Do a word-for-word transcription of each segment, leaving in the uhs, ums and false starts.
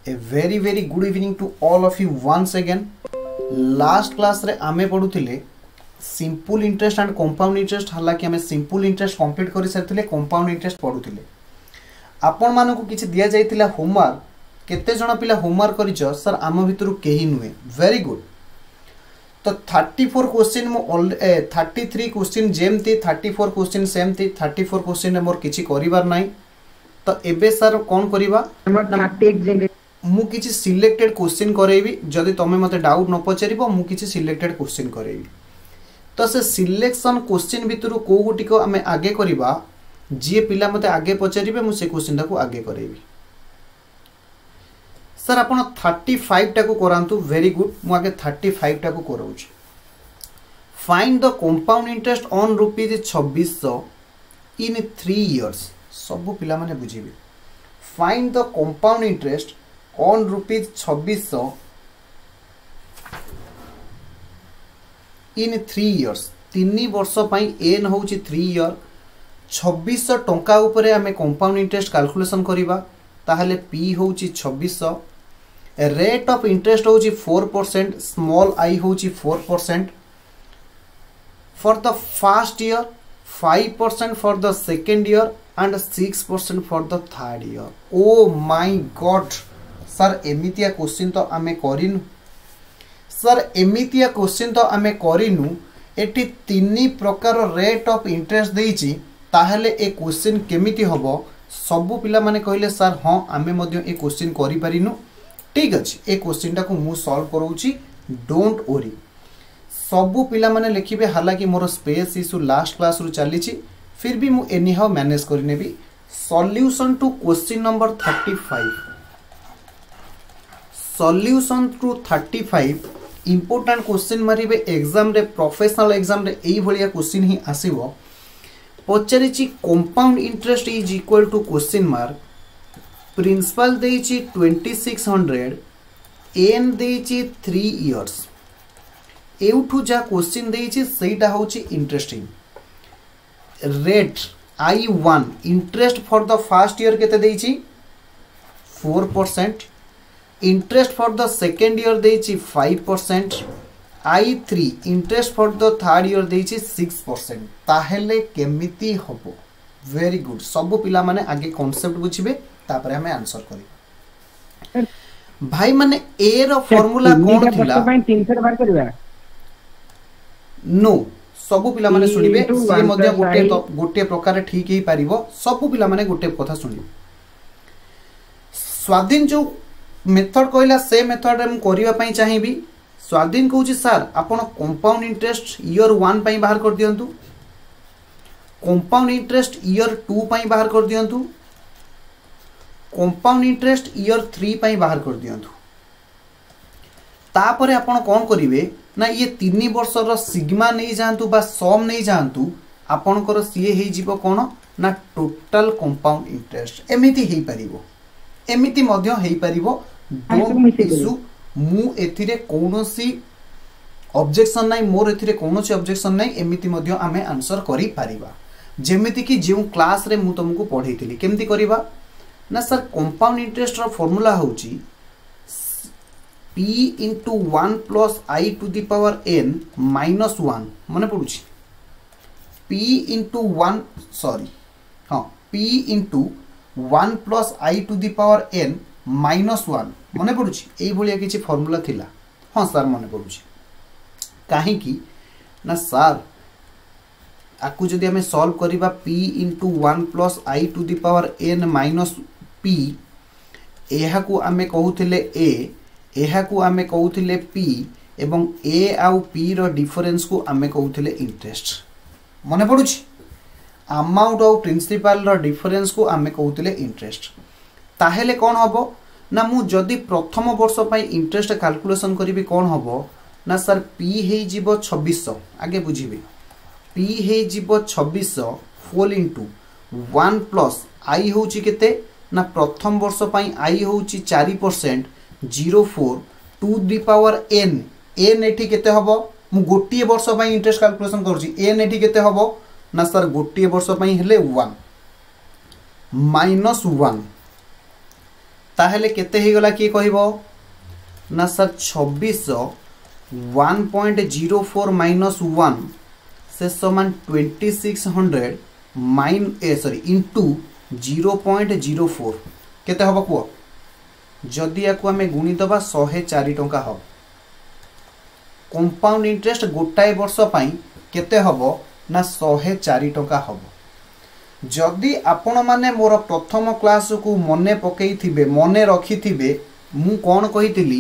A very very good evening to all of you once again. Last class रे आमे पढ़ुथिले simple interest and compound interest. हालांकि आमे simple interest complete कर सारिथिले, compound interest पढ़ुथिले। आपण मानकु किछि दिया जाइतिला होमवर्क, केते जण पिला होमवर्क करिछ सर? आम भितरु केही नुहे। Very good. तो चौंतीस क्वेश्चन मो तैंतीस क्वेश्चन जेमती चौंतीस क्वेश्चन सेमती चौंतीस क्वेश्चन रे मोर किछि करिवार नाही। तो एबे सर कोन करिवा? मु किछि सिलेक्टेड क्वेश्चन करेबी। जदि तमे मते डाउट न पचारिबो मु किछि सिलेक्टेड क्वेश्चन करेबी। तो से सिलेक्शन क्वेश्चन भितरु को गुटिको आमे आगे करिबा, जे पिला मते आगे पचारिबे मु से क्वेश्चन टाको आगे करेबी। सर आपण पैंतीस टाको करांतु। Very good. मु आगे पैंतीस टाको कराउछि। Find the compound interest on rupees छब्बीस सौ इन थ्री इयर्स। सब पिला माने बुझिबे। Find the compound interest on rupees छब्बीस सौ इन थ्री इयर्स। तीन वर्ष पाई एन होउछि थ्री इयर। छब्बीस सौ टंका उपरे आमे कंपाउंड इंटरेस्ट कैलकुलेशन करिबा। ताहले पी होउछि छब्बीस सौ। रेट ऑफ इंटरेस्ट होउछि फोर परसेंट। स्मॉल आई होउछि four percent for the first year, five percent for the second year and six percent for the third year. Oh my God sir, एमितिया question तो आमे करिनु। Sir एमितिया question तो आमे करिनु। Eighty तीन प्रकार rate of interest देइछि, ताहले ए क्वेश्चन केमिति हबो? सबु पिला माने कहले सर हां आमे मध्य ए क्वेश्चन करि परिनु। ठीक अछि, ए क्वेश्चन टाको मु सॉल्व करूछि। Don't worry. सबु पिला माने लिखिबे। हालांकि मोर स्पेस इशू लास्ट क्लास रु चलीछि, फिर भी मु एनी हाउ मैनेज करि नेबी। सॉल्यूशन टू क्वेश्चन नंबर पैंतीस। सॉल्यूशन टू पैंतीस इंपोर्टेंट क्वेश्चन मारिबे एग्जाम रे, प्रोफेशनल एग्जाम रे एई भलिया क्वेश्चन ही आसीबो। पचारिछि compound interest is equal to question mark. Principal देइछि छब्बीस हंड्रेड, एन देइछि थ्री इयर्स। एउठु जा क्वेश्चन देइछि सेटा होछि interesting. Rate i one interest for the first year केते देइछि four percent. Interest for the second year देइछि five percent. I three interest for the third year देइछि सिक्स परसेंट। ताहेले केमिति हबो? Very good. सब पिला माने आगे कांसेप्ट बुझिबे, तापर हमें आंसर करिबा। भाई माने ए रो फार्मूला कोन थिला? तीन सौ बार करबा। नो, सब पिला माने सुनिबे। से मध्ये गोटे तो गोटे प्रकार ठीक ही पारिबो। सब पिला माने गोटे कथा सुनिबे। स्वाधीन जो मेथड कहला से मेथड रे हम करिवा पई चाहिबी। स्वाधीन कहूछि सर आपण कंपाउंड इंटरेस्ट ईयर वन पई बाहर कर दियंतु, कंपाउंड इंटरेस्ट ईयर टू पई बाहर कर दियंतु, कंपाउंड इंटरेस्ट ईयर थ्री पई बाहर कर दियंतु। तापरे आपण कोन करिवे ना ये तीन वर्ष रो सिग्मा नै जांतु बा सम नै जांतु। आपणकर सीए हे जीवो कोन ना टोटल कंपाउंड इंटरेस्ट। एमिति हेई परिबो, एमिति मध्य हेई परिबो। Don't issue. मु एथिरे कोनोसी ऑब्जेक्शन नाही, मोर एथिरे कोनोसी ऑब्जेक्शन नाही। एमिति मध्य आमे आंसर करि परिबा। जेमिति कि जेउ क्लास रे मु तुमको पढैतिली केमति करिबा ना सर कंपाउंड इंटरेस्ट रो फार्मूला होउची p into one plus i to the power n minus one. मने पडुची p into वन सॉरी हां p into one plus i to the power n minus one. मने पडुची एई भलिया किछि फार्मूला थिला। हां सर मने पडुची। काहे कि ना सर आकु जदि हमें सॉल्व करिबा p into one plus i to the power n minus p, एहा को हमें कहउथिले a, एहा को आमे कहउथिले p एवं a आउ p रो डिफरेंस को आमे कहउथिले इंटरेस्ट। मने पडुची अमाउंट ऑफ प्रिंसिपल रो डिफरेंस को आमे कहउथिले इंटरेस्ट। ताहेले कोन हबो ना मु जदि प्रथम वर्ष पई इंटरेस्ट कैलकुलेशन करिबी कोन हबो ना सर p हे जीवो छब्बीस सौ। आगे बुझिबे p हे जीवो छब्बीस सौ whole into one plus i होउची केते ना प्रथम वर्ष पई i होउची four percent zero four to the power n। n एठी केते हबो? मु गोटिए वर्ष पई इंटरेस्ट कैलकुलेशन करछि। n एठी केते हबो ना सर गोटिए वर्ष पई हेले वन माइनस वन ताहेले केते ही गला किए कहबो ना सर छब्बीस one point zero four minus one से समान ट्वेंटी सिक्स हंड्रेड माइन ए sorry into zero point zero four केते हबो कुह जदि याकू आमे गुणी दबा सौ चार टंका हम कंपाउंड इंटरेस्ट गोटाए वर्ष पई केते हबो ना सौ चार टंका हबो जदि आपण माने मोर प्रथम क्लास को मने पकई थिबे मने रखी थिबे मु कोन कहितली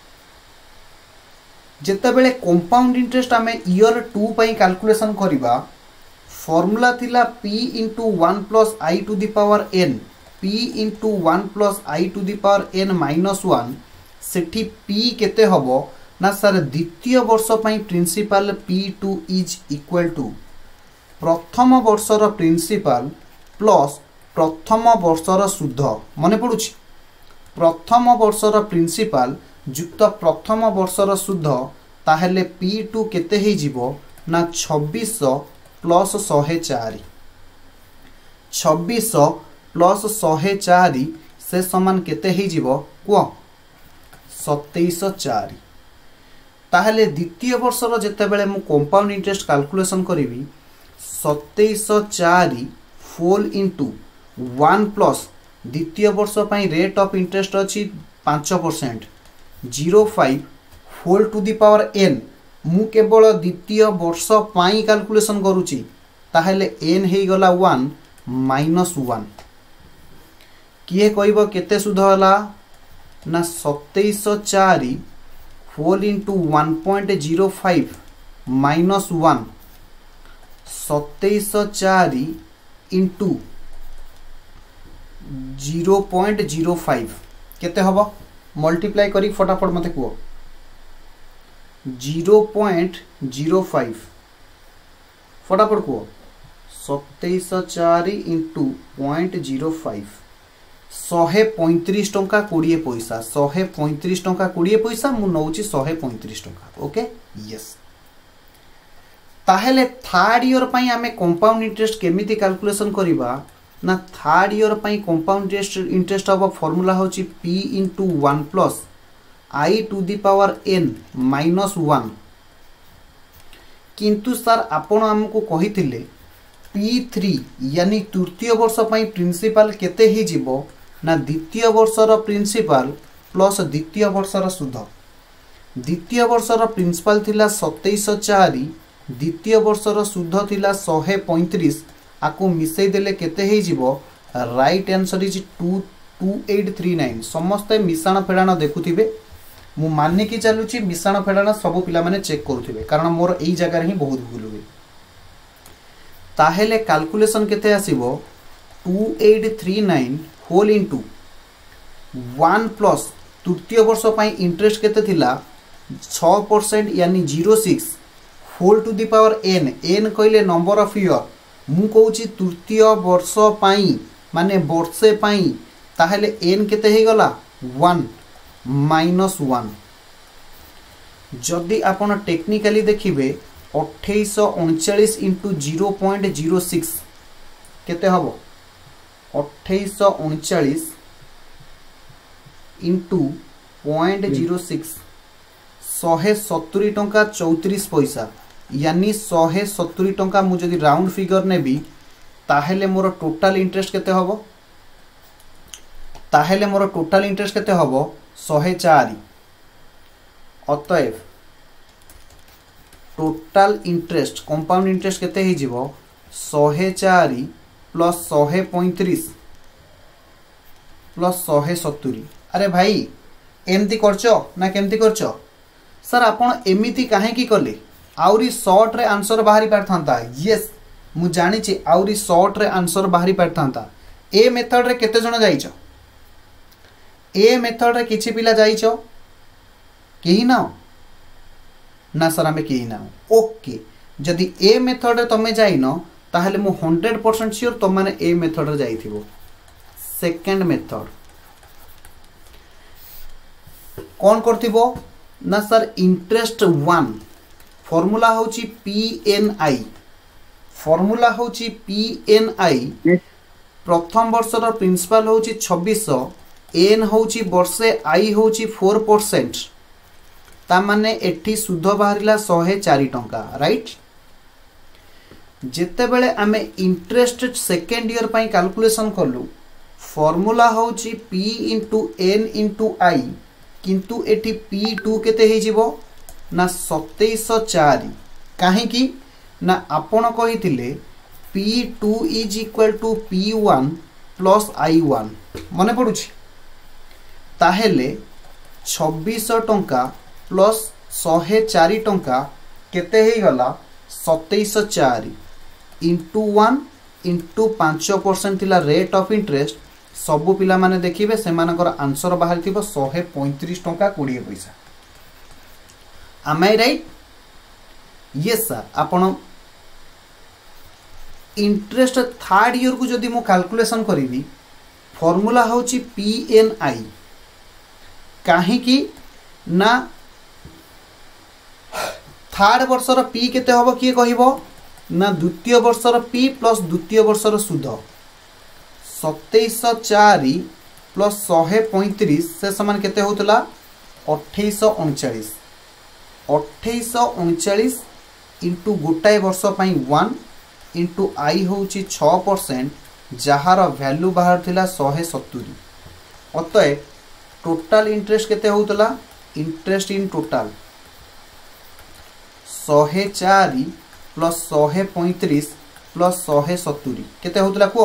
जेतेबेले कंपाउंड इंटरेस्ट आमे ईयर टू पई कैलकुलेशन करिबा फॉर्मूला थिला p into one plus I to the power n p into one plus I to the power n minus one सेठी p केते हबो ना सर द्वितीय वर्ष पई principal p two is equal to प्रथम वर्षर प्रिंसिपल प्लस प्रथम वर्षर सुध मने पडुछि प्रथम वर्षर प्रिंसिपल युक्त प्रथम वर्षर सुध ताहेले p टू केते ही जीवो ना छब्बीस प्लस सौ चार छब्बीस प्लस सौ चार से समान केते ही जीवो को सत्ताईस चार ताहेले द्वितीय वर्षर जेतेबेले मु कंपाउंड इंटरेस्ट कैलकुलेशन करिवि सत्ताईस चार फोल इंटू वन प्लस द्वितीय वर्ष पई रेट ऑफ इंटरेस्ट अछि पाँच percent zero five whole to the power n मु केवल द्वितीय वर्ष पाई कैलकुलेशन करूची ताहेले n हे गला वन माइनस वन किए कहबो केते सुध हला ना सत्ताईस चार whole into one point zero five minus one सत्ताईस चार into zero point zero five केते हबो मल्टीप्लाई करी फटाफट मते कुओ जीरो पॉइंट जीरो फाइव फटाफट कुओ सत्ताईस चार इंटू पॉइंट जीरो फाइव शहे पैंतीस टंका कोड़े पैसा शहे पैंतीस टंका कोड़े पैसा मु नौची शहे पैंतीस टंका ओके यस ताहेले थर्ड ईयर पई आमे कंपाउंड इंटरेस्ट केमिति कैलकुलेशन करिबा ना थर्ड ईयर पई compound interest interest of formula होची p into one plus I to the power n minus one किंतु सर आपण हमको कहिथिले पी थ्री यानी तृतीय वर्ष पई प्रिंसिपल केते ही जीवो ना द्वितीय वर्षर प्रिंसिपल प्लस द्वितीय वर्षर सुध द्वितीय वर्षर प्रिंसिपल थिला सत्ताईस चार द्वितीय वर्षर सुध थिला शहे पैंतीस आकु मिसई देले केते ही जीवो right answer is two two eight three nine समस्त मिश्रण फेड़ाण देखुथिबे मु माने की चलुची मिश्रण फेड़ाण सब पिला माने चेक करूथिबे कारण मोर एई जगह ही बहुत भूल हुए ताहेले कैलकुलेशन केते आसीबो two eight three nine whole into one plus तृतीय वर्ष पई इंटरेस्ट केते थिला सिक्स परसेंट यानी zero six whole to the power n n कहले नंबर ऑफ ईयर मु कहूची तृतीय वर्ष पाई माने वर्षे पाई ताहेले n केते हे गला वन माइनस वन जदि आपण टेक्निकली देखिबे अट्ठाईस उनचालीस into zero point zero six केते हबो अट्ठाईस उनचालीस इंटू पॉइंट जीरो सिक्स शहे सत्तरी टंका चौतीस पैसा यानी शहे सत्तरी टंका मु जदि राउंड फिगर नेबी ताहेले मोर टोटल इंटरेस्ट केते हबो ताहेले मोर टोटल इंटरेस्ट केते हबो शहे चार अतएव टोटल इंटरेस्ट कंपाउंड इंटरेस्ट केते ही जीवो शहे चार प्लस शहे पैंतीस प्लस शहे सत्तरी अरे भाई एमती करचो ना केमती करचो सर आपण एमिति काहे की कले आउरी शॉर्ट रे आंसर बाहरी पारथांता यस मु जानि छि आउरी शॉर्ट रे आंसर बाहरी पारथांता ए मेथड रे केते जण जाइचो ए मेथड रे किछि पिला जाइचो केही ना ना सर हमें केही ना ओके जदि ए मेथड रे तमे जाइनो ताहले मु हंड्रेड परसेंट श्योर तुम माने ए मेथड रे जाइथिबो सेकंड मेथड कौन करथिबो ना सर इंटरेस्ट वन फॉर्मूला होची पीएनआई फॉर्मूला होची पीएनआई प्रथम वर्षर प्रिंसिपल होची छब्बीस एन होची वर्षे आई होची फोर परसेंट तामाने एठी सुध बाहरिला शहे चारि टंका राइट। जेतेबेले आमे इंटरेस्ट सेकेंड ईयर पाई कैलकुलेशन कलु फॉर्मूला होची p into n into i किंतु एठी पी टू केते हे जिवो ना सत्ताईस चार काहे कि ना आपण कहिथिले p two is equal to p one plus i one मने पड़ुछि ताहेले छब्बीस टंका प्लस शहे चारि टंका केते हे गला सत्ताईस चार इंटू वन इंटू पांच परसेंट थिला रेट ऑफ इंटरेस्ट सबु पिला माने देखिबे सेमानकर आंसर बाहर थिबो शहे पैंतीस टंका बीस पैसा। Am I right? Yes sir। आपण इंटरेस्ट थर्ड ईयर को जदि मु कैलकुलेशन करी फॉर्मूला होची पी एन आई काहे कि ना थर्ड वर्षर पी केते हबो किए कहिबो ना द्वितीय वर्षर पी प्लस द्वितीय वर्षर सुध सत्ताईस चार प्लस शहे पैंतीस से समान केते होतला अट्ठाईस उनचालीस अट्ठाईस उनचालीस इंटू गोटाए वर्ष पाई वन इंटू आई होची छह परसेंट जार वैल्यू बाहर थिला शहे सत्तरी अतएव टोटाल इंटरेस्ट केते होतला इंटरेस्ट इन टोटाल शहे चार प्लस शहे पैंतीस प्लस शहे सत्तरी केते होतला को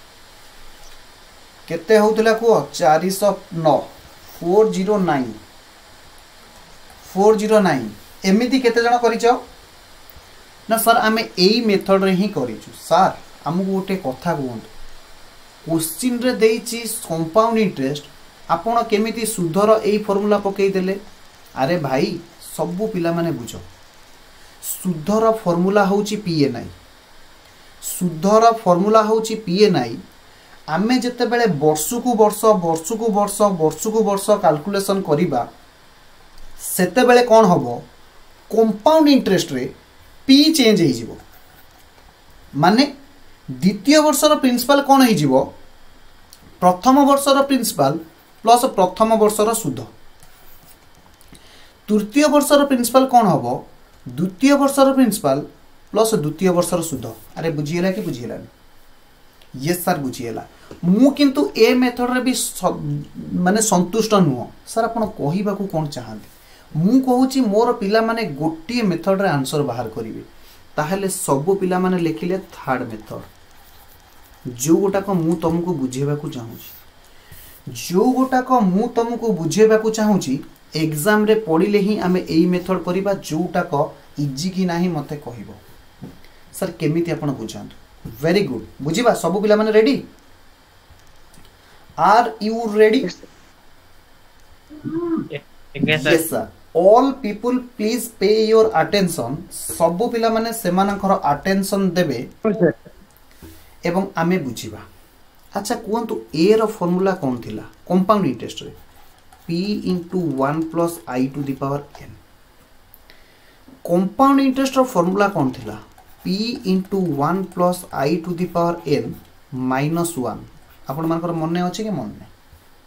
केते होतला को चार सौ नौ four zero nine four zero nine एमिति केते जण करिचो ना सर आमे एई मेथड रे ही करिचु सर हमकु गोटे कथा कहंतु क्वेश्चन रे देइची कंपाउंड इंटरेस्ट आपण केमिति सुधर एई फार्मूला पकई देले अरे भाई सबु पिला माने बुझो सुधर फार्मूला होची पीएनआई सुधर फार्मूला होची पीएनआई आमे जते बेले वर्ष को वर्ष वर्ष को वर्ष वर्ष को वर्ष कैलकुलेशन करिबा सेते बेले कोन हबो कंपाउंड इंटरेस्ट रे पी चेंज हो जिवो माने द्वितीय वर्षर प्रिंसिपल कोन हो जिवो प्रथम वर्षर प्रिंसिपल प्लस प्रथम वर्षर सुध तृतीय वर्षर प्रिंसिपल कोन हबो द्वितीय वर्षर प्रिंसिपल प्लस द्वितीय वर्षर सुध। अरे बुझीला कि बुझीला यस सर बुझीला मु किंतु ए मेथड रे भी माने संतुष्ट नुह सर आपण कहिबा को कोन चाहंती मु कहूची मोर पिला माने गोटी मेथड रे आंसर बाहर करिवे ताहले सब पिला माने लिखिले थर्ड मेथड जो गोटा को मु तुमको बुझेबा को चाहूची जो गोटा को मु तुमको बुझेबा को चाहूची एग्जाम रे पढ़िले ही आमे एई मेथड करिबा जोटा को इजी कि नाही मते कहिबो सर केमिति आपण बुझांतु वेरी गुड बुझिबा सब पिला माने ready are you ready yes sir all people please pay your attention सब पिला माने सेमानकर अटेंशन देबे एवं आमे बुझिबा। अच्छा कहतु ए रो फार्मूला कौन थिला कंपाउंड इंटरेस्ट रे P into one plus I to the power n compound interest रो फार्मूला कौन थिला P into one plus I to the power n minus one आपण मानकर मने अछि कि मन नै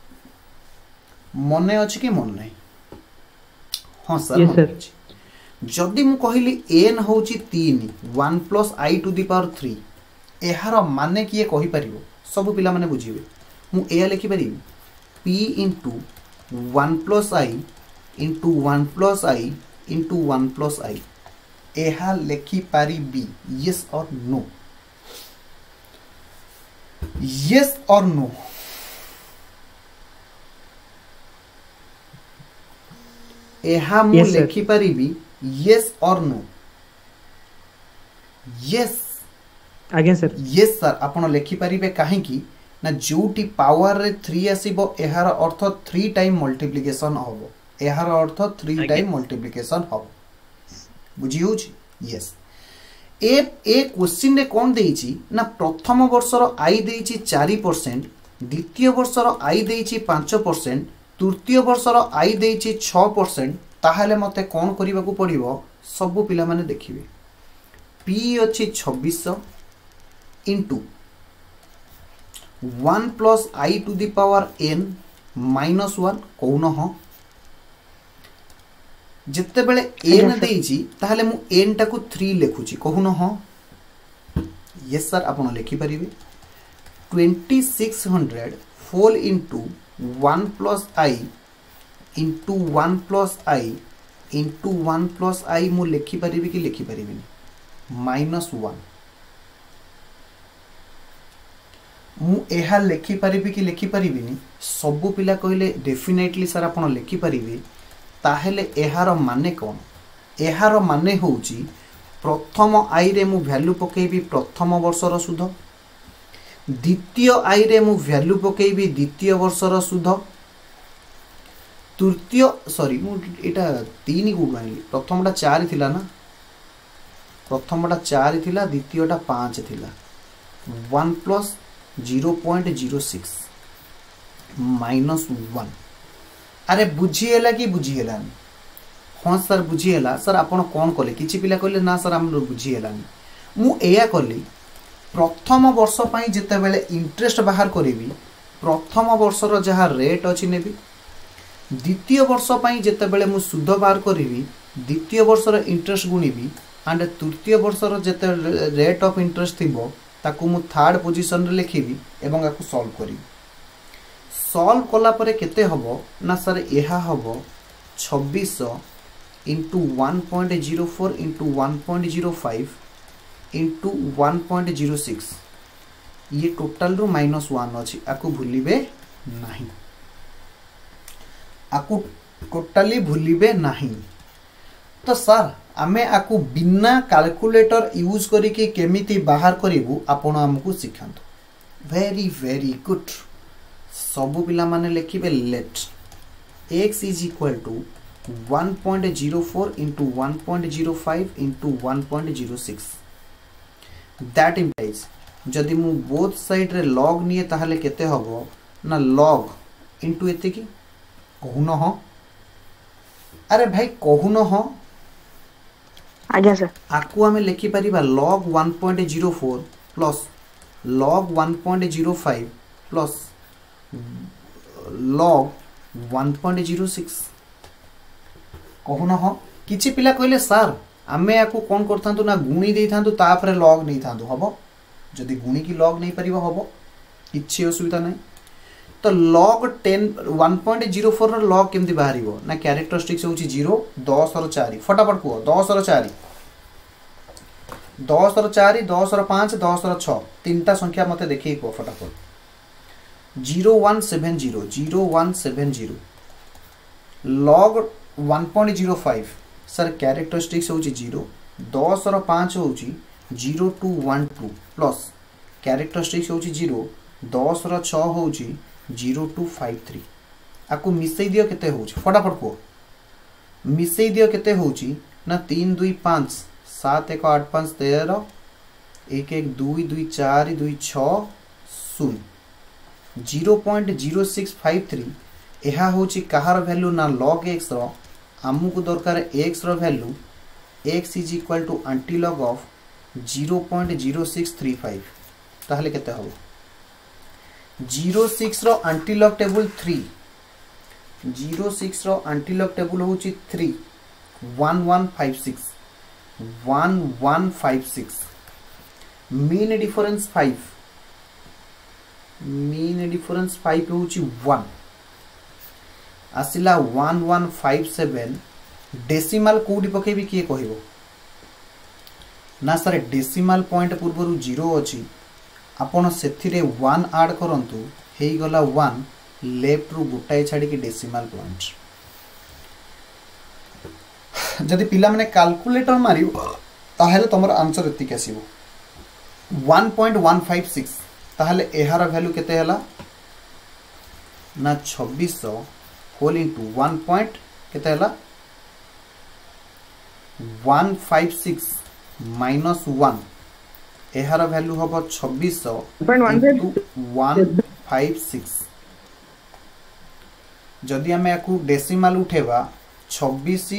मने अछि कि मन नै हां सर yes, सर जदि मु कहिली n होची तीन one plus I to the power three एहार माने किए कहि परिबो सब पिला माने बुझिबे मु एया लिखि परिबी P into one plus i into one plus i into one plus i एहा लिखि परिबी yes or no yes or no एहा मु yes, लिखि परिबी यस और नो यस आगे सर यस सर आपण लिखि परिबे काहे कि ना जोटी पावर रे थ्री आसीबो एहार अर्थ थ्री टाइम मल्टीप्लिकेशन हबो एहार अर्थ थ्री टाइम मल्टीप्लिकेशन हबो बुझी होची यस ए ए क्वेश्चन रे कोन देइची ना प्रथम वर्षर आई देइची चार परसेंट द्वितीय वर्षर आई देइची पाँच परसेंट तृतीय वर्षर आई देइची छह परसेंट ताहाले मते कोन करिबा को पड़िबो सब पिला माने देखिबे पी अछि छब्बीस into one plus I to the power n minus one कौन हाँ जिते बेले एन देइछि ताहले मु एन टाकू थ्री लिखुछि कहून हाँ यस सर आपण लिखि परिबे twenty six hundred whole into one plus i into one plus i into one plus i मु लिखि परिबे कि लिखि परिबेनी माइनस वन मु एहा लिखि परिबे कि लिखि परिबेनी सबु पिला कहले डेफिनेटली सर आपण लिखि परिबे ताहेले एहार माने कौन एहार माने होउची प्रथम आई रे मु वैल्यू पकेबी प्रथम वर्षर सुध द्वितीय आई रे मु वैल्यू पकेबी द्वितीय वर्षर सुध तृतीय सॉरी मु एटा तीन को आनी प्रथमटा चार थिला ना प्रथमटा चार थिला द्वितीयटा पाँच थिला one plus zero point zero six minus one अरे बुझीला कि बुझीलानी हाँ सर बुझीला सर आपण कौन कले किछि पिला कहले ना सर हम बुझीलानी मु एया कली प्रथम वर्ष पई जते बेले इंटरेस्ट बाहर करेबी प्रथम वर्षर जहा रेट अछि नेबी द्वितीय वर्ष पई जते बेले मु सुध बाहर करेबी द्वितीय वर्षर इंटरेस्ट गुणीबी एंड तृतीय वर्षर जते रेट ऑफ इंटरेस्ट थिबो ताकू मु थर्ड पोजीशन रे लिखिबी एवं आकु सॉल्व करिबी सॉल्व कला परे केते हबो ना सर एहा हबो छब्बीस into one point zero four into one point zero five into one point zero six ये टोटाल रू माइनस वन अच्छी आकु भूलिबे नहीं आकु टोटाली भूलिबे नहीं तो सर आमे आकु बिना कैलकुलेटर यूज करिके केमिति बाहर करिवु आपण हमकु सिखांतो वेरी वेरी गुड सबु पिला माने लिखिबे let x is equal to one point zero four into one point zero five into one point zero six that implies जदि मु बोथ साइड रे log निये ताहले केते हबो ना log इंटू एते की कहून ह अरे भाई कहून ह आज्ञा सर आकु हमें लिखि परिबा log one point zero four plus log one point zero five plus log one point zero six कहून ह किछि पिला कहले सर आमे आकु कोन करथांतु ना गुणी देथांतु तापरे log नै थांतु हबो जदि गुणी की log नै परिबो हबो किछि असुविधा नै तो log ten one point zero four रो log केमति बाहरिबो ना कैरेक्टरिस्टिक्स होची जीरो दस और चार फटाफट को दस और चार दस और चार दस और पाँच दस और छह तीनटा संख्या मते देखि को फटाफट zero one seven zero zero one seven zero log one point zero five sir characteristics होची जीरो दस और पाँच होची zero two one two plus characteristics होची जीरो दस और छह होची जीरो टू फाइव थ्री आपको मिसई दियो केते होची फटाफट को मिसई दियो केते होची ना तीन दुई पाँच सात एक आठ पाँच तेरह एक एक दुई दुई चार दुई छः शून्य zero point zero six five three यह होची कहार वैल्यू ना log x रो आमको दरकार x रो value x is equal to antilog of zero point zero six three five ताहले केते हो जीरो सिक्स रो antilog table three zero six रो एंटीलॉग टेबल होची three one one five six one one five six mean difference five mean difference five होची one आसिला one one five seven decimal कोडी पकेबी किए कहबो ना सर डेसिमाल पॉइंट पूर्व जीरो अच्छी आपण से वन आड करंतु हे गला वन लेफ्ट रु गोटाए छाड़ी की डेसिमाल पॉइंट जदि पिला माने कैलकुलेटर मारियो ताहले तमर आंसर एतिक आसीबो one point one five six ताहले एहार वैल्यू केते हला ना छब्बीस सौ होल इंटू वन पॉइंट केते हला one five six minus one एहार वैल्यू हम छब्बीस सौ वन फाइव सिक्स जदि आम या डेसिमाल उठेबा छब्बीस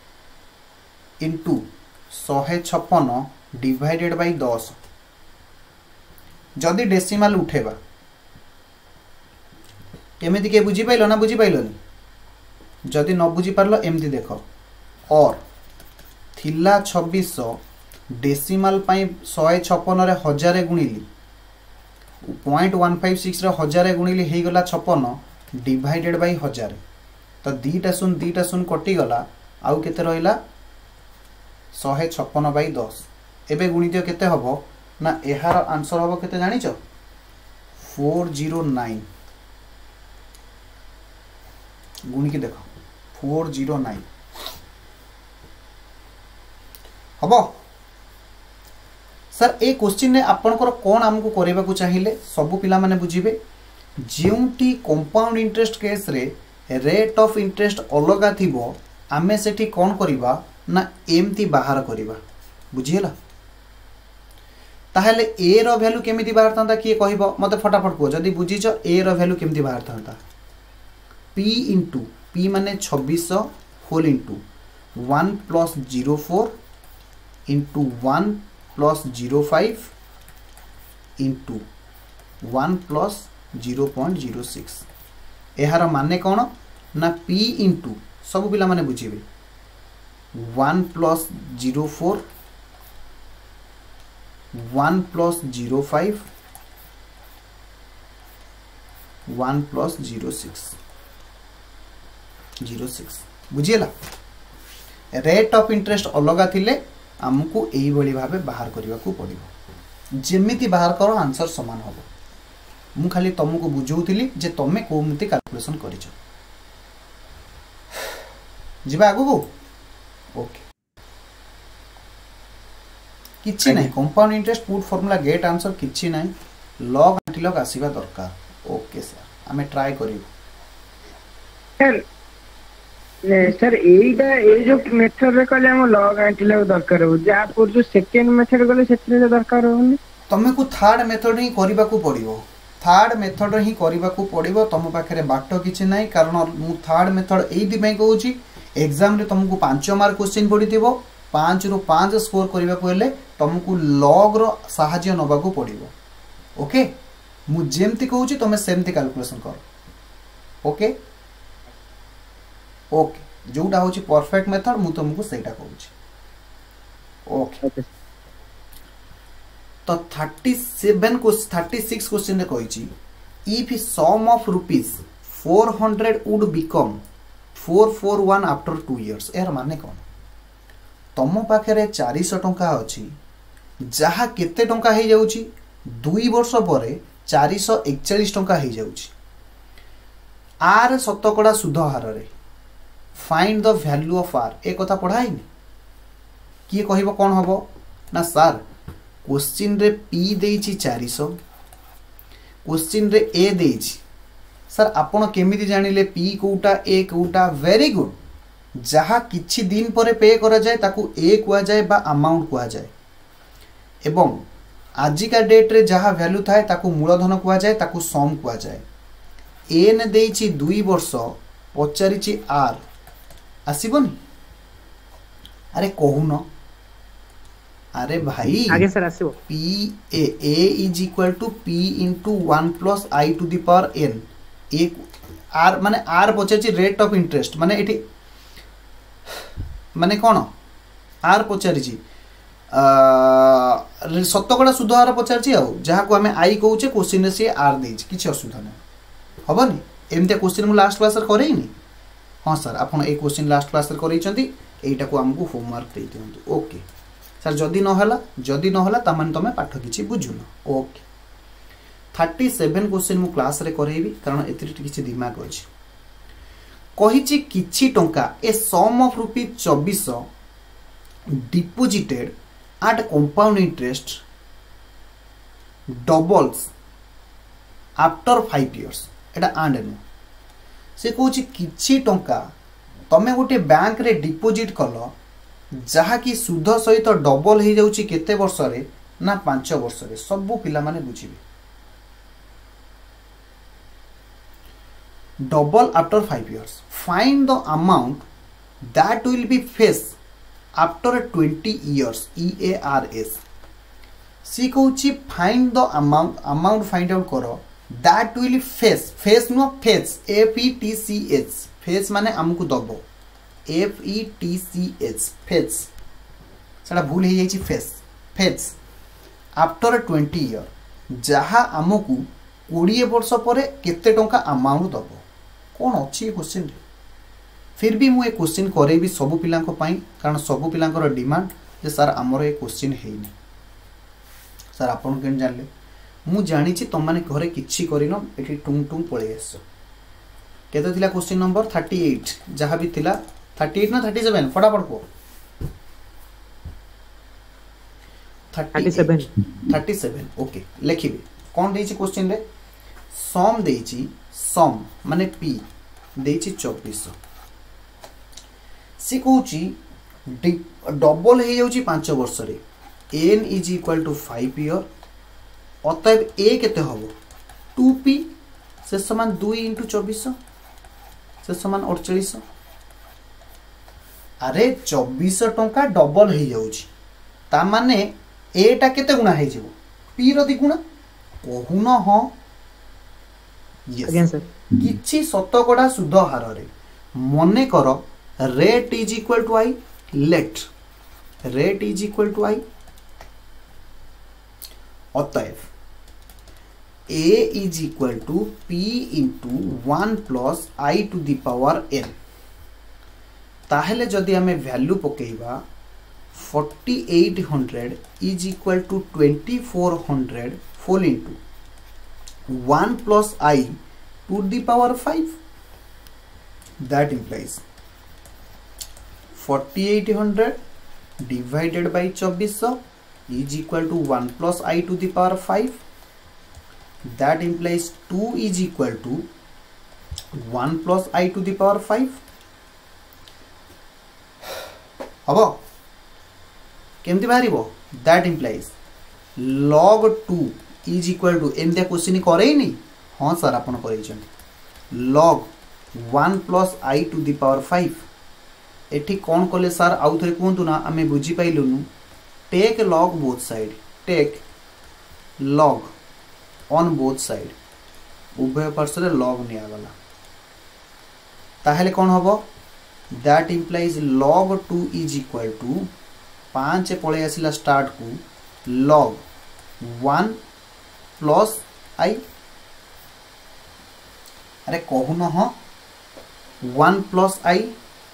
इंटू शहे छप्पन डिवाइडेड बाई दस जदि डेसिमाल उठेबा केमिति के बुझी पाइल ना बुझी पाइलनी जदि न बुझी पारलो एमती देख और थिला छब्बीस डेसिमाल पाई शहे छपन रे हजार गुणिली पॉइंट वन फाइव सिक्स हजार गुणिली हो गला छपन डिवाइडेड बाई हजार तो दीटा शून दीटा शून कटिगला आउ केते रहिला शहे छपन बाई दस एबे गुणित केते हबो ना एहार आंसर हबो केते जानिच फोर जीरो नाइन गुणी के देखो फोर जीरो नाइन हबो सर ए क्वेश्चन ने आपनकर कोन हमकु करेबा को चाहिए सब पिला माने बुझिबे जेउटी कंपाउंड इंटरेस्ट केस रे रेट ऑफ इंटरेस्ट अलगा थिबो आमे सेठी कोन करिबा ना एमती बाहर करिबा बुझियला ताहले ए रो वैल्यू केमिति बाहर थांता किए कहबो मते फटाफट को जदी बुझिछ ए रो वैल्यू केमिति बाहर थांता p इंटू p माने छब्बीस whole into one plus zero four into one plus zero five into one plus zero point zero six यार माने कौन ना p इंटू सब पिला माने बुझिबे one plus zero four one plus zero five one plus zero six zero six बुझीला rate of interest अलगा थिले आमको एई बळी भाबे बाहर करबा को पड़िबो जेमिति बाहर करो आंसर समान होबो मु खाली तुमको बुझौथिली जे तमे कोमति कैलकुलेशन करिछो जिबा आगु को ओके किछि नै compound interest put formula get answer किछि नै लॉग एंटी लॉग आसीबा दरकार ओके सर हमें ट्राई करियो सर सर एटा ए जो मेथड रे कहले हम लॉग एंटी लॉग दरकार हो जा पर जो सेकंड मेथड कहले सेतरे दरकार होनी तमे को थर्ड मेथड ही करबा को पड़िबो थर्ड मेथड ही करबा को पड़िबो तम पाखरे बाटो किछि नै कारण मु थर्ड मेथड एई दिबे कहूची एग्जाम रे तुमको पांच मार्क क्वेश्चन पड़िथिबो पांच रु पांच स्कोर करबा को हेले तुमको लॉग रो सहाय्य नबा को पड़िबो ओके मु जेमति कहूची तमे सेमति कैलकुलेशन कर ओके ओके जोटा होची परफेक्ट मेथड मु तुमको सेटा कहूची ओके तो थर्टी सेवन को थर्टी सिक्स क्वेश्चन रे कहिची if sum of rupees four hundred would become four four one after two years यार माने कौन तम पाखे चार सौ टंका अच्छी जहाँ केते टंका हो जाउची दुई वर्ष पर चार सौ एकचालीस टंका हो जाउची आर शतकड़ा सुध हार रे find the value of R ए कथा पढ़ाईनी किए कहबो कौन हबो ना सर क्वेश्चन रे पी देइची चार सौ क्वेश्चन रे ए देइची सर आपण केमिति जानिले पी कोटा ए कोटा वेरी गुड जहाँ किछि दिन पर पे करा जाए ताकू ए कुआ जाए बा अमाउंट कुआ जाए एवं आजिका डेट रे जहाँ वैल्यू थाए ताकू मूलधन कुआ जाए ताकू सम कुआ जाए एन देइची दुई वर्ष पचारिची आर आसीबनी अरे कहून अरे भाई आगे सर आसीबो P A A is equal to P into one plus I to the power N एक आर माने आर पचारिची रेट ऑफ इंटरेस्ट माने एठी माने कौन आर पचारिची शतकड़ा सुध हार पचारिची आ जहाँ को आम आई कहूचे क्वेश्चन रे सी आर देइची किछि असुविधा नै हबनी एमते क्वेश्चन मु लास्ट क्लास रे करैनी हाँ सर आपन ए क्वेश्चन लास्ट क्लास रे करैचंती एटा को हमकु होमवर्क दे दियंतु ओके सर जदि न होला जदि न होला त माने तमे पाठ किछि बुझुन ओके थर्टी सेवन क्वेश्चन मु क्लास रे करैबी कारण एतिरि किछि दिमाग अछि कहिछि किछि टंका ए सम ऑफ रुपीस चौबीस deposited at compound interest doubles after five years एटा आंड नो से कहूँ किछि टंका तमे गोटे बैंक रे डिपोजिट कल जहा कि सुध सहित डबल हो जाउची केते वर्ष रे ना पांच वर्ष रे सब पिला माने बुझिबे double after five years find the amount that will be fetch after twenty years E A R S C कहूँ find the amount amount find out कर that will fetch fetch no fetch F E T C H fetch माने आमको दब F E T C H fetch सेटा भूल हो जाइए fetch fetch after twenty year जहाँ आमको कोड़े वर्ष पर केते टंका अमाउंट दब कौन अच्छी क्वेश्चन फिर भी मुझे क्वेश्चन करेबी सबू पिला कारण सबू पिलांकर डिमांड जे सर आमर ये क्वेश्चन है सर आपन के जानले मु जानी तुम मैंने घरे किसी करन ये टुंग टुंग पलि आस केते थिला क्वेश्चन नंबर थर्टी एट जहाँ भी थिला थर्टी एट ना थर्टी सेवेन फटाफट को thirty seven thirty seven okay लिखिबे कौन देछि क्वेश्चन रे सम देछि सम माने पी देछि चौबीस सी कहूची डबल हो जाउची पांच वर्ष रे N is equal to five year अतएव ए केते हबो टू पी से समान दो इंटू चौबीस से समान अड़चाश अरे चौबीस टंका डबल हो जाउची ता माने एटा केते गुणा हो जाबो पी रो दी गुणा कहून हाँ यस किछि शतकड़ा सुध हार रे मने कर rate is equal to I let rate is equal to I अतएव A is equal to P into one plus I to the power N ताहेले जदि आमे वैल्यू पकेइबा forty eight hundred is equal to twenty four hundred whole into one plus I to the power five that implies forty eight hundred divided by चौबीस is equal to one plus I to the power five that implies two is equal to one plus I to the power five हबो केमती बाहर that implies log two is equal to एमती question करे नहीं हाँ sir आपन करे log one plus I to the power five एठी कौन कले सर आउ थे कहतु ना आम बुझी पाइलुनु take log both side take log on both side उभय पार्श्व लॉग निगला ताहले कौन हम that implies log two is equal to पाँच पलि आसला स्टार्ट को लॉग वन प्लस आई अरे कहून हाँ वन प्लस आई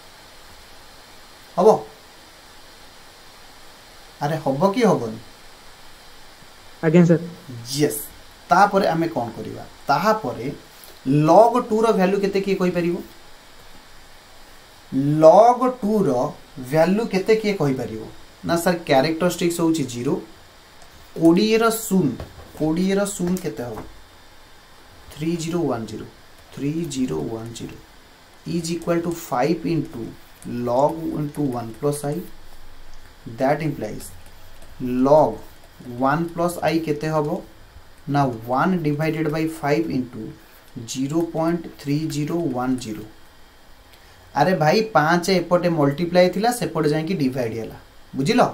हम अरे हम कि हबन आज्ञा सर यस तापर आमे कौन करिबा ताहापरे log टू रो वैल्यू केते किए कहि परिबो log टू रो वैल्यू केते किए कहि परिबो ना सर कैरेक्टरिस्टिक्स होची जीरो कोड़े रो शून्य कोड़े रो शून्य केते हो three zero one zero three zero one zero is equal to five into log into one plus I that implies log one plus I केते हबो ना one divided by five into zero point three zero one zero अरे भाई पाँच एपटे multiply थिला सेपटे जाई कि डिवाइड हैला बुझिलो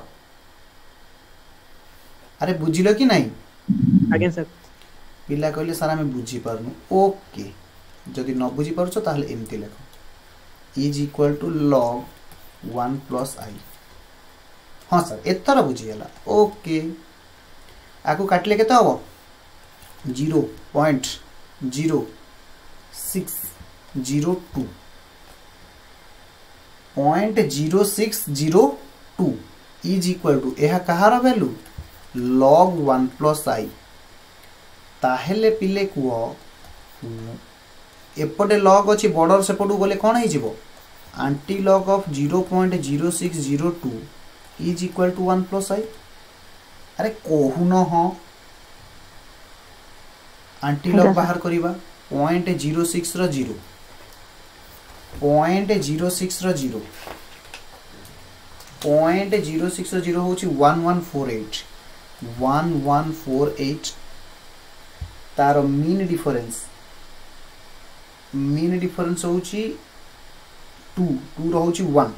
अरे बुझिलो कि नहीं आज्ञा सर पिला कहले सर हमें बुझी पारनु ओके जदि न बुझी पारछो ताहले एमती लेखो is equal to log one plus I हाँ सर एथर बुझीगला ओके आकु काटले केते हबो zero point zero six zero two point zero six zero two is equal to यह कहार value log one plus I ताहेले पिले कुओ एपटे लॉग अच्छी बॉर्डर सेपटू गले कौन हो anti log of zero point zero six zero two is equal to one plus I अरे कहून हाँ आंटी लॉग बाहर करवा पॉइंट जीरो सिक्स रो जीरो पॉइंट जीरो सिक्स रो जीरो पॉइंट जीरो सिक्स रो जीरो होची one one four eight one one four eight तार mean difference mean difference होची टू टू रोची one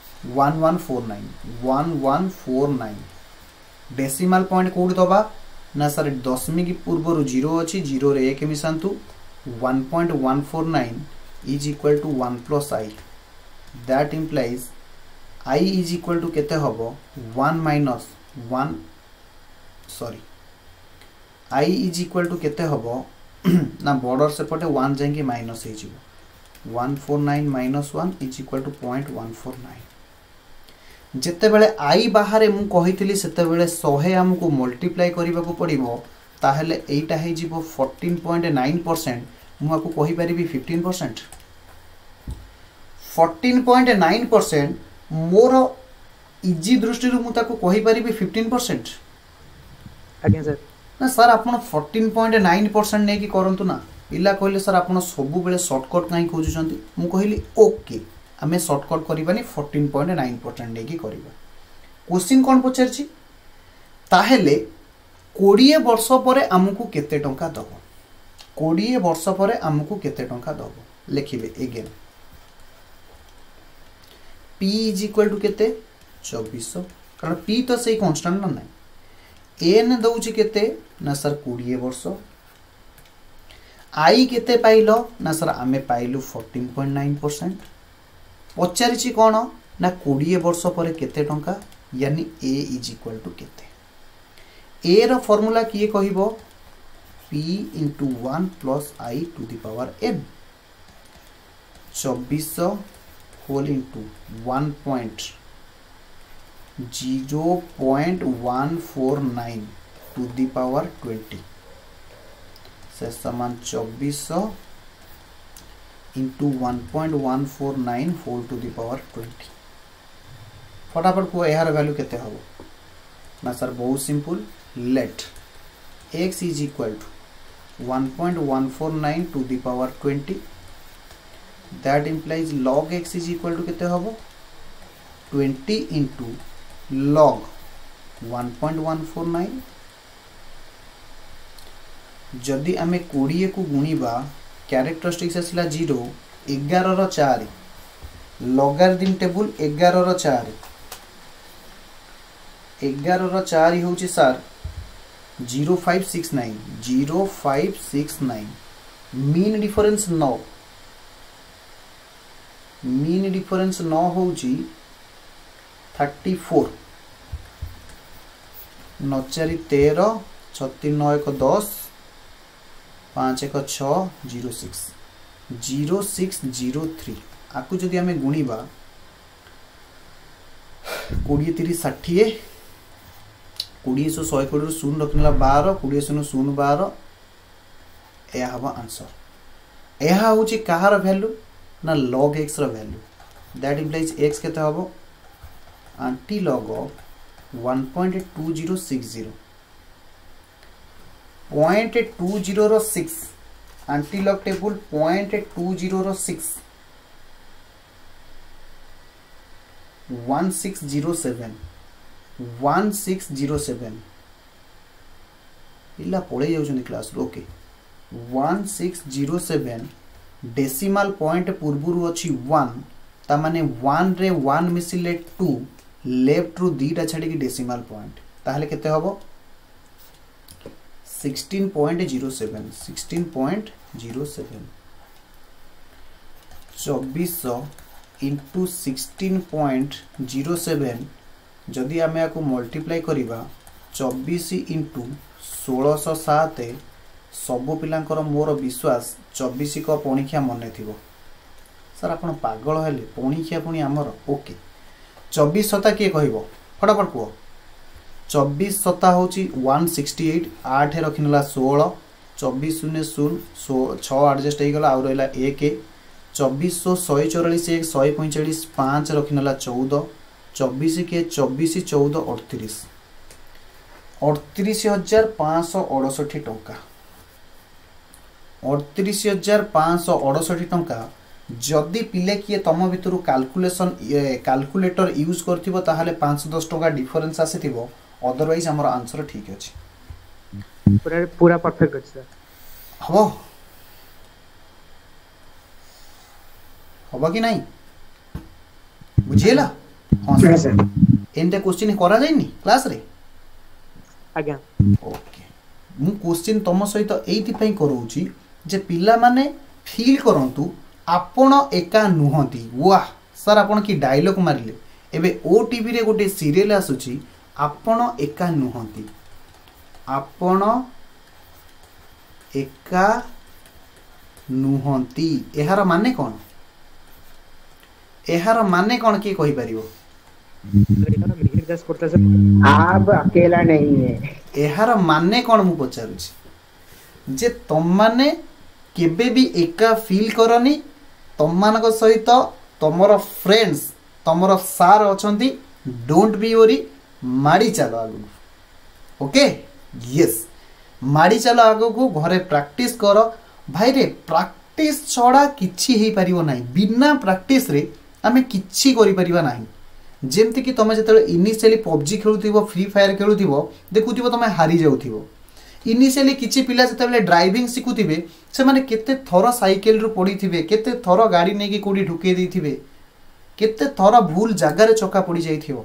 one one four nine one one four nine decimal point कोड दबा ना sir दशमिक पूर्व जीरो अच्छी जीरो रे एक मिसातु one point one four nine is equal to one plus I that implies I is equal to केते हबो one minus one sorry I is equal to केते हबो ना बॉर्डर सेपटे वन जाएंगे माइनस हो one four nine minus one is equal to point one four nine जिते बेले आई बाहर मु कही सेते बेले सौ आमको मल्टीप्लाई करने को पड़ो ताहले एटा है जीवो फोर्टीन पॉइंट नाइन परसेंट मुझे कही पारि fifteen percent fourteen point nine percent more easy दृष्टि मुझे कही पारि फिफ्टीन परसेंट आज्ञा सर ना सर आप फोर्टीन पॉइंट नाइन परसेंट नहीं करूँ ना पिला कहले सर आप सब बेले सर्टकट कहीं खोजुंट मुझे कहली ओके आम सर्टकट करानी फोर्टीन पॉइंट नाइन परसेंट नहीं करवा क्वेश्चन कौन पचार ताहेले कोड़े वर्ष पर आमको केते टंका दब कोड़े वर्ष पर आमको केते टंका दब लिखिए again P is equal to केते चौबीस कारण पी तो सही कांस्टेंट ना नहीं एन दउची केते ना सर कोड़े वर्ष आई केते पाइलो ना सर आमे पाइलु फोर्टीन पॉइंट नाइन परसेंट पचारिछि कौन ना कोड़े वर्ष पर केते टंका यानी ए इज इक्वल टू केते ए रो फॉर्मूला किए कहिबो P into one plus I to the power N चौबीस whole into one point zero point one four nine to the power twenty से समान चौबीस into one point one four nine whole to the power twenty फटाफट को यार value केते हो ना सर बहुत simple let x is equal to one point one four nine to the power twenty that implies log x is equal to केते होबो twenty into log one point one four nine जदि आमे कोड़े को गुणिबा characteristics आसला zero एगार रो चार लॉगारिथम टेबल एगार रो चार एगार रो चार होची sir zero five six nine zero five six nine mean difference नौ मीन डिफरेंस नौ होची थर्टी फोर नौ चारि तेरह छत्ती नौ एक दस पाँच एक छः zero six zero six zero three आपको जदि आम गुणिबा कोड़े तीस षाठिए कोड़े शो शहे कोड़े शून्य रखना बार कोड़े शून्य शून्य बार यह हम आंसर यह हूँ कहार भैल्यू ना log x रो भैल्यू दैट इम्प्लाइज x केते हबो anti log of one point two zero six zero point two zero रो six anti log table point two zero रो six one six zero seven one six zero seven पिला पढ़े जाउछन class रो okay one six zero seven decimal point पूर्व अच्छी one ता माने वन रे वन मिसिले टू लेफ्ट रु दीटा छाड़ी डेसिमल पॉइंट ताहले केते हबो sixteen point zero seven sixteen point zero seven चौबीस into sixteen point zero seven जदि आम या मल्टीप्लाई करवा चौबीस इंटू षोलश सात सबु पिलांकर मोर विश्वास चौबीस को पणिखिया मन थी सर आप पागल हेले पणिखिया पुणी आमर ओके चौबीस सता किए कह फटाफट कह चौबीस सता हूँ वन सिक्सटी एट आठ रखिनेला षोल चौबीस शून्य शून्य छः आडजस्ट होगा आउ रहा एक चौबीस शौ शहे चौरालीस एक शहे पैंचाश पाँच रखिनेला चौदह चौबीस के चौबीस चौदह अड़तीस अड़तीस हजार पाँच अड़सठी टंका अड़तीस हजार पाँच अड़सठी टंका जदि पिले किए तुम भितर कैलकुलेशन कैलकुलेटर यूज कर ताहले पाँच दस टंका डिफरेंस आसी अदरवाइज आमर आंसर ठीक अच्छे पूरा पूरा परफेक्ट अछि सर हम हम कि नहीं बुझिएला हाँ सर एंड क्वेश्चन करा जाइनी क्लास रे आज्ञा ओके मु क्वेश्चन तुम सहित एइथिपाई करोउची जे पिला माने फील करंतु आपण एका नुहंती। वाह सर आपण की डायलॉग मारिले। एबे ओटीवी रे गोटे सीरियल आसुची आपण एका नुहंती, आपण एका नुहंती। एहार माने कौन? एहार माने कौन किए कहि परिबो? आप अकेला नहीं है। एहार माने कौन मु पचारुची जे तुम माने केबे भी एका फील करनी, तुम मानक सहित तुमर फ्रेंड्स तुमर सार अछंती, डोंट बी वरी, माड़ी चलो आगु। ओके यस माड़ी चलो आगु को घरे प्रैक्टिस कर भाई रे। प्रैक्टिस छड़ा किछि हेई परिबो नाही, बिना प्रैक्टिस रे आमे किछि करि परिबा नाही। जेमति कि तुम जतले इनिशियली पबजी खेलुथिबो, फ्री फायर खेलुथिबो, देखुथिबो तुम हारी जाउथिबो। इनिशियली किछि पिला जतले ड्राइविंग सिखुथिबे से माने केते थरो साइकिल रु पड़ीथिबे, केते थरो गाड़ी नेकी कोडी ढुके देथिबे, केते थरो भूल जगह रे चका पड़ी जाइथिबो।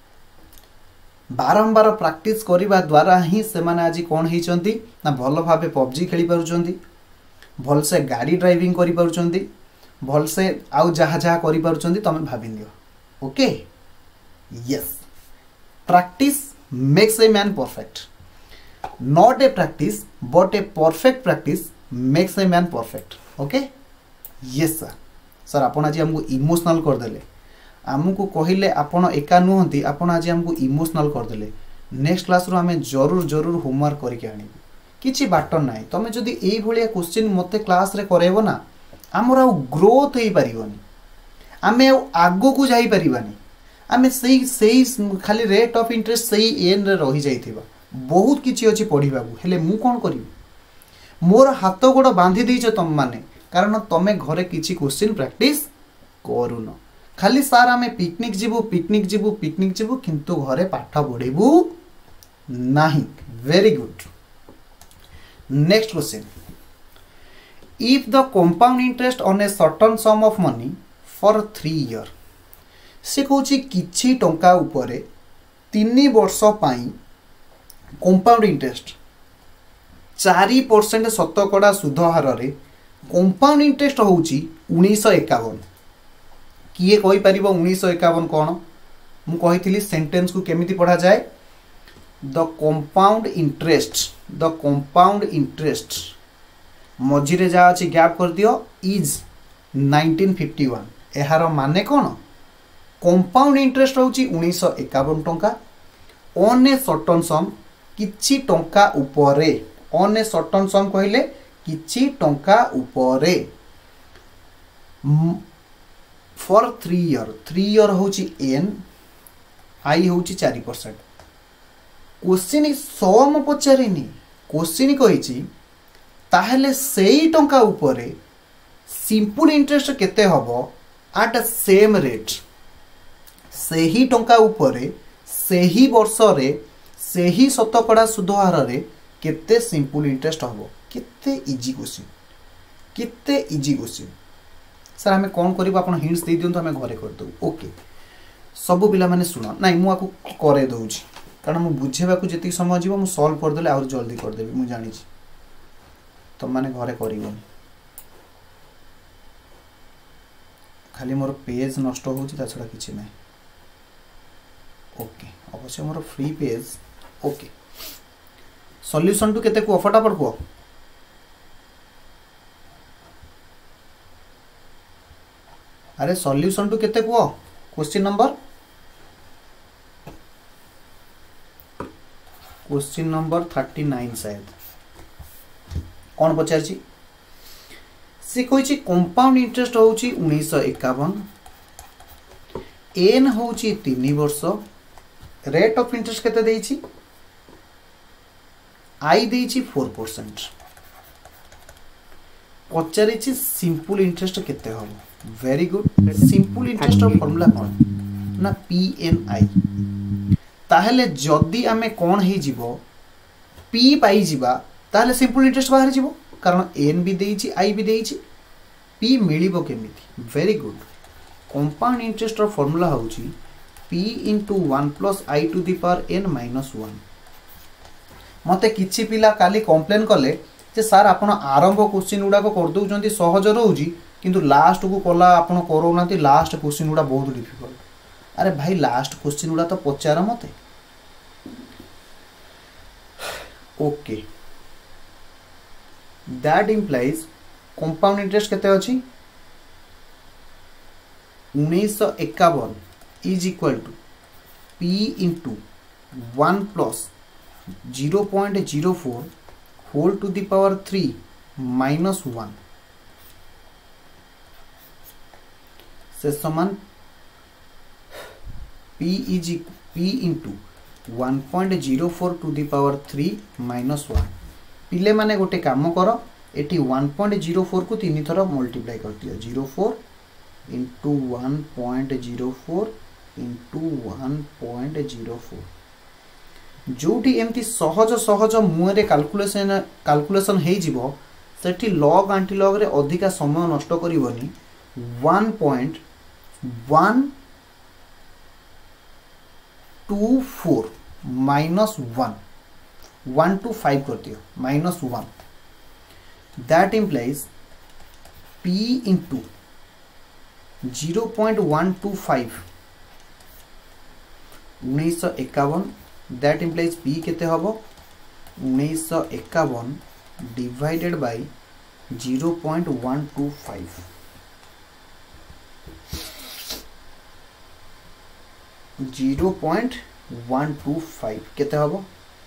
बारंबार प्रैक्टिस करिबा द्वारा ही से माने आज कोन हेचंती ना भलो भाबे पबजी खेली पारुचंती, भल से गाड़ी ड्राइविंग करि पारुचंती, भल से आउ जहा जहा करि पारुचंती। तमे भाबि लियो। Okay yes practice makes a man perfect, not a practice but a perfect practice makes a man perfect. Okay yes sir. Sir आपण आज हमको इमोशनल कर देले, आमको कहले आपण एका नुहंती, आपण आज हमको इमोशनल कर देले। नेक्स्ट क्लास रो हमें जरूर जरूर होमवर्क करके आनी, किछि बाट नाही। तमे जदी एई भलिया क्वेश्चन मते क्लास रे करेबो ना, हमरा ग्रोथ हेई परिबोनी, आमे आगो को जाई परिबानी, आमे सही सही खाली रेट ऑफ इंटरेस्ट सही एन रे रही जाइथिबा। बहुत किछि अछि पढिबाबू, हेले मु कोन करिवि? मोर हाथ गोड़ बांधी देइछ तुम माने, कारण तमे घरे किछि क्वेश्चन प्रैक्टिस करूनो। खाली सार आमे पिकनिक जीवु पिकनिक जीवु पिकनिक जीवु किंतु घरे पाठ पढ़िबू नाही। Very good. Next question, if the compound interest on a certain sum of money for three year, से कहूँ किछि टंका उपरे तीन वर्ष पाई कंपाउंड इंटरेस्ट चारि परसेंट शतकड़ा सुध हार रे कंपाउंड इंटरेस्ट होउची उन्नीस एकावन। किए कहि परिबो उन्नीस एकावन कौन? मु कहिथिली सेंटेंस को केमिति पढ़ा जाए। The compound interest, the compound interest मझिरे जा अछि गैप कर दियो, इज नाइंटीन फिफ्टी वन। एहार माने कौन? कंपाउंड इंटरेस्ट होउची उन्नीस एकावन टंका ऑन ए सर्टेन सम, किछि टंका उपरे। ऑन ए सर्टेन सम कहले किछि टंका उपरे for three year. Three year होउची एन, आई होउची चार परसेंट। क्वेश्चन सम पचारिनी, क्वेश्चन कहिची ताहले सेई टंका उपरे सिंपल इंटरेस्ट केते हबो एट सेम रेट। सेही टंका उपरे सेही वर्ष रे सेही शतकड़ा सुध हार रे केते सिंपल इंटरेस्ट हबो। केते इजी क्वेश्चन, केते इजी क्वेश्चन। सर आमे कोन करबो? आपण हिंट्स दे दियंतु, आमे घरे कर दउ। ओके सब पिला माने सुनो, नाही मु आकु करे दउची, कारण मु बुझेबा को जति समय जीवो मु सॉल्व कर देले और जल्दी कर देबी। मु जानि छी तुम माने घरे करिवो, खाली मोर पेज नष्ट होउची ता छडा किछि नै। ओके अवश्य मोर free page. Okay solution to केते को फटाफट को? अरे सॉल्यूशन टू केते को? Question number question number thirty nine शायद। कौन पचार छी? से कहि कंपाउंड इंटरेस्ट होउची उन्नीस एकावन, एन होउची तीन वर्ष, रेट ऑफ इंटरेस्ट केते देइची? आई देइची फोर परसेंट। पचारि छी सिंपल इंटरेस्ट केते हो? Very good. Simple interest formula कौन ना पी एन आई। ताहले जदि आमे कौन हे जीवो पी पाई जीवा ताहले सिंपल इंटरेस्ट बाहर जीवो, कारण एन भी देइची आई भी देइची, पी मिलिबो केमिति? Very good. कंपाउंड इंटरेस्ट रो फॉर्मूला होउची P into one plus I to the power N minus one. मते किछि पिला काली कंप्लेन कले जे सर आपण आरंभ क्वेश्चन गुडा को कर दउचंती सहज रहउजी किंतु लास्ट को कला आपण करोनाती लास्ट क्वेश्चन गुडा बहुत डिफिकल्ट। अरे भाई लास्ट क्वेश्चन गुडा तो पचार मते। Okay that implies compound interest केते अछि उन्नीस सौ इक्यावन is equal to P into one plus zero point zero four whole to the power three minus one से समान P is P into one point zero four to the power three minus one. पिले माने गोटे काम कर एटी one point zero four को तीन थर मल्टीप्लाई कर दियो zero four into one point zero four into one point zero four जोटी एमती सहज सहज मुहरे कैलकुलेशन कैलकुलेशन हे जिवो सेठी लॉग आंटी लॉग रे अधिका समय नष्ट करिवनी one point one two four minus one one two five कर दियो minus one that implies P into zero point one two five उन्नीस सौ इक्यावन दैट इम्प्लाइज पी केते हबो उन्नीस सौ इक्यावन divided by zero point one two five zero point one two five केते हबो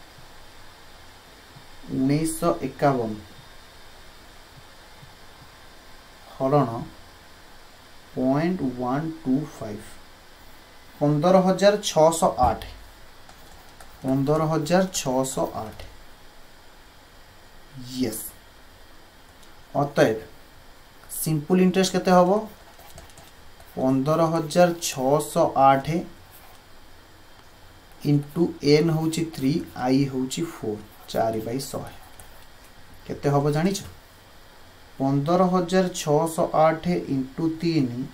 उन्नीस सौ इक्यावन हरण पॉइंट वन टू फाइव पंदर हजार छःश आठ पंदर हजार छःश आठ यस अतएव सिंपल इंटरेस्ट केते हबो पंदर हजार छःश आठ इंटू एन होची थ्री आई होची फोर चार बै सौ केते हबो जानिछ पंदर हजार छःश आठ इंटू तीन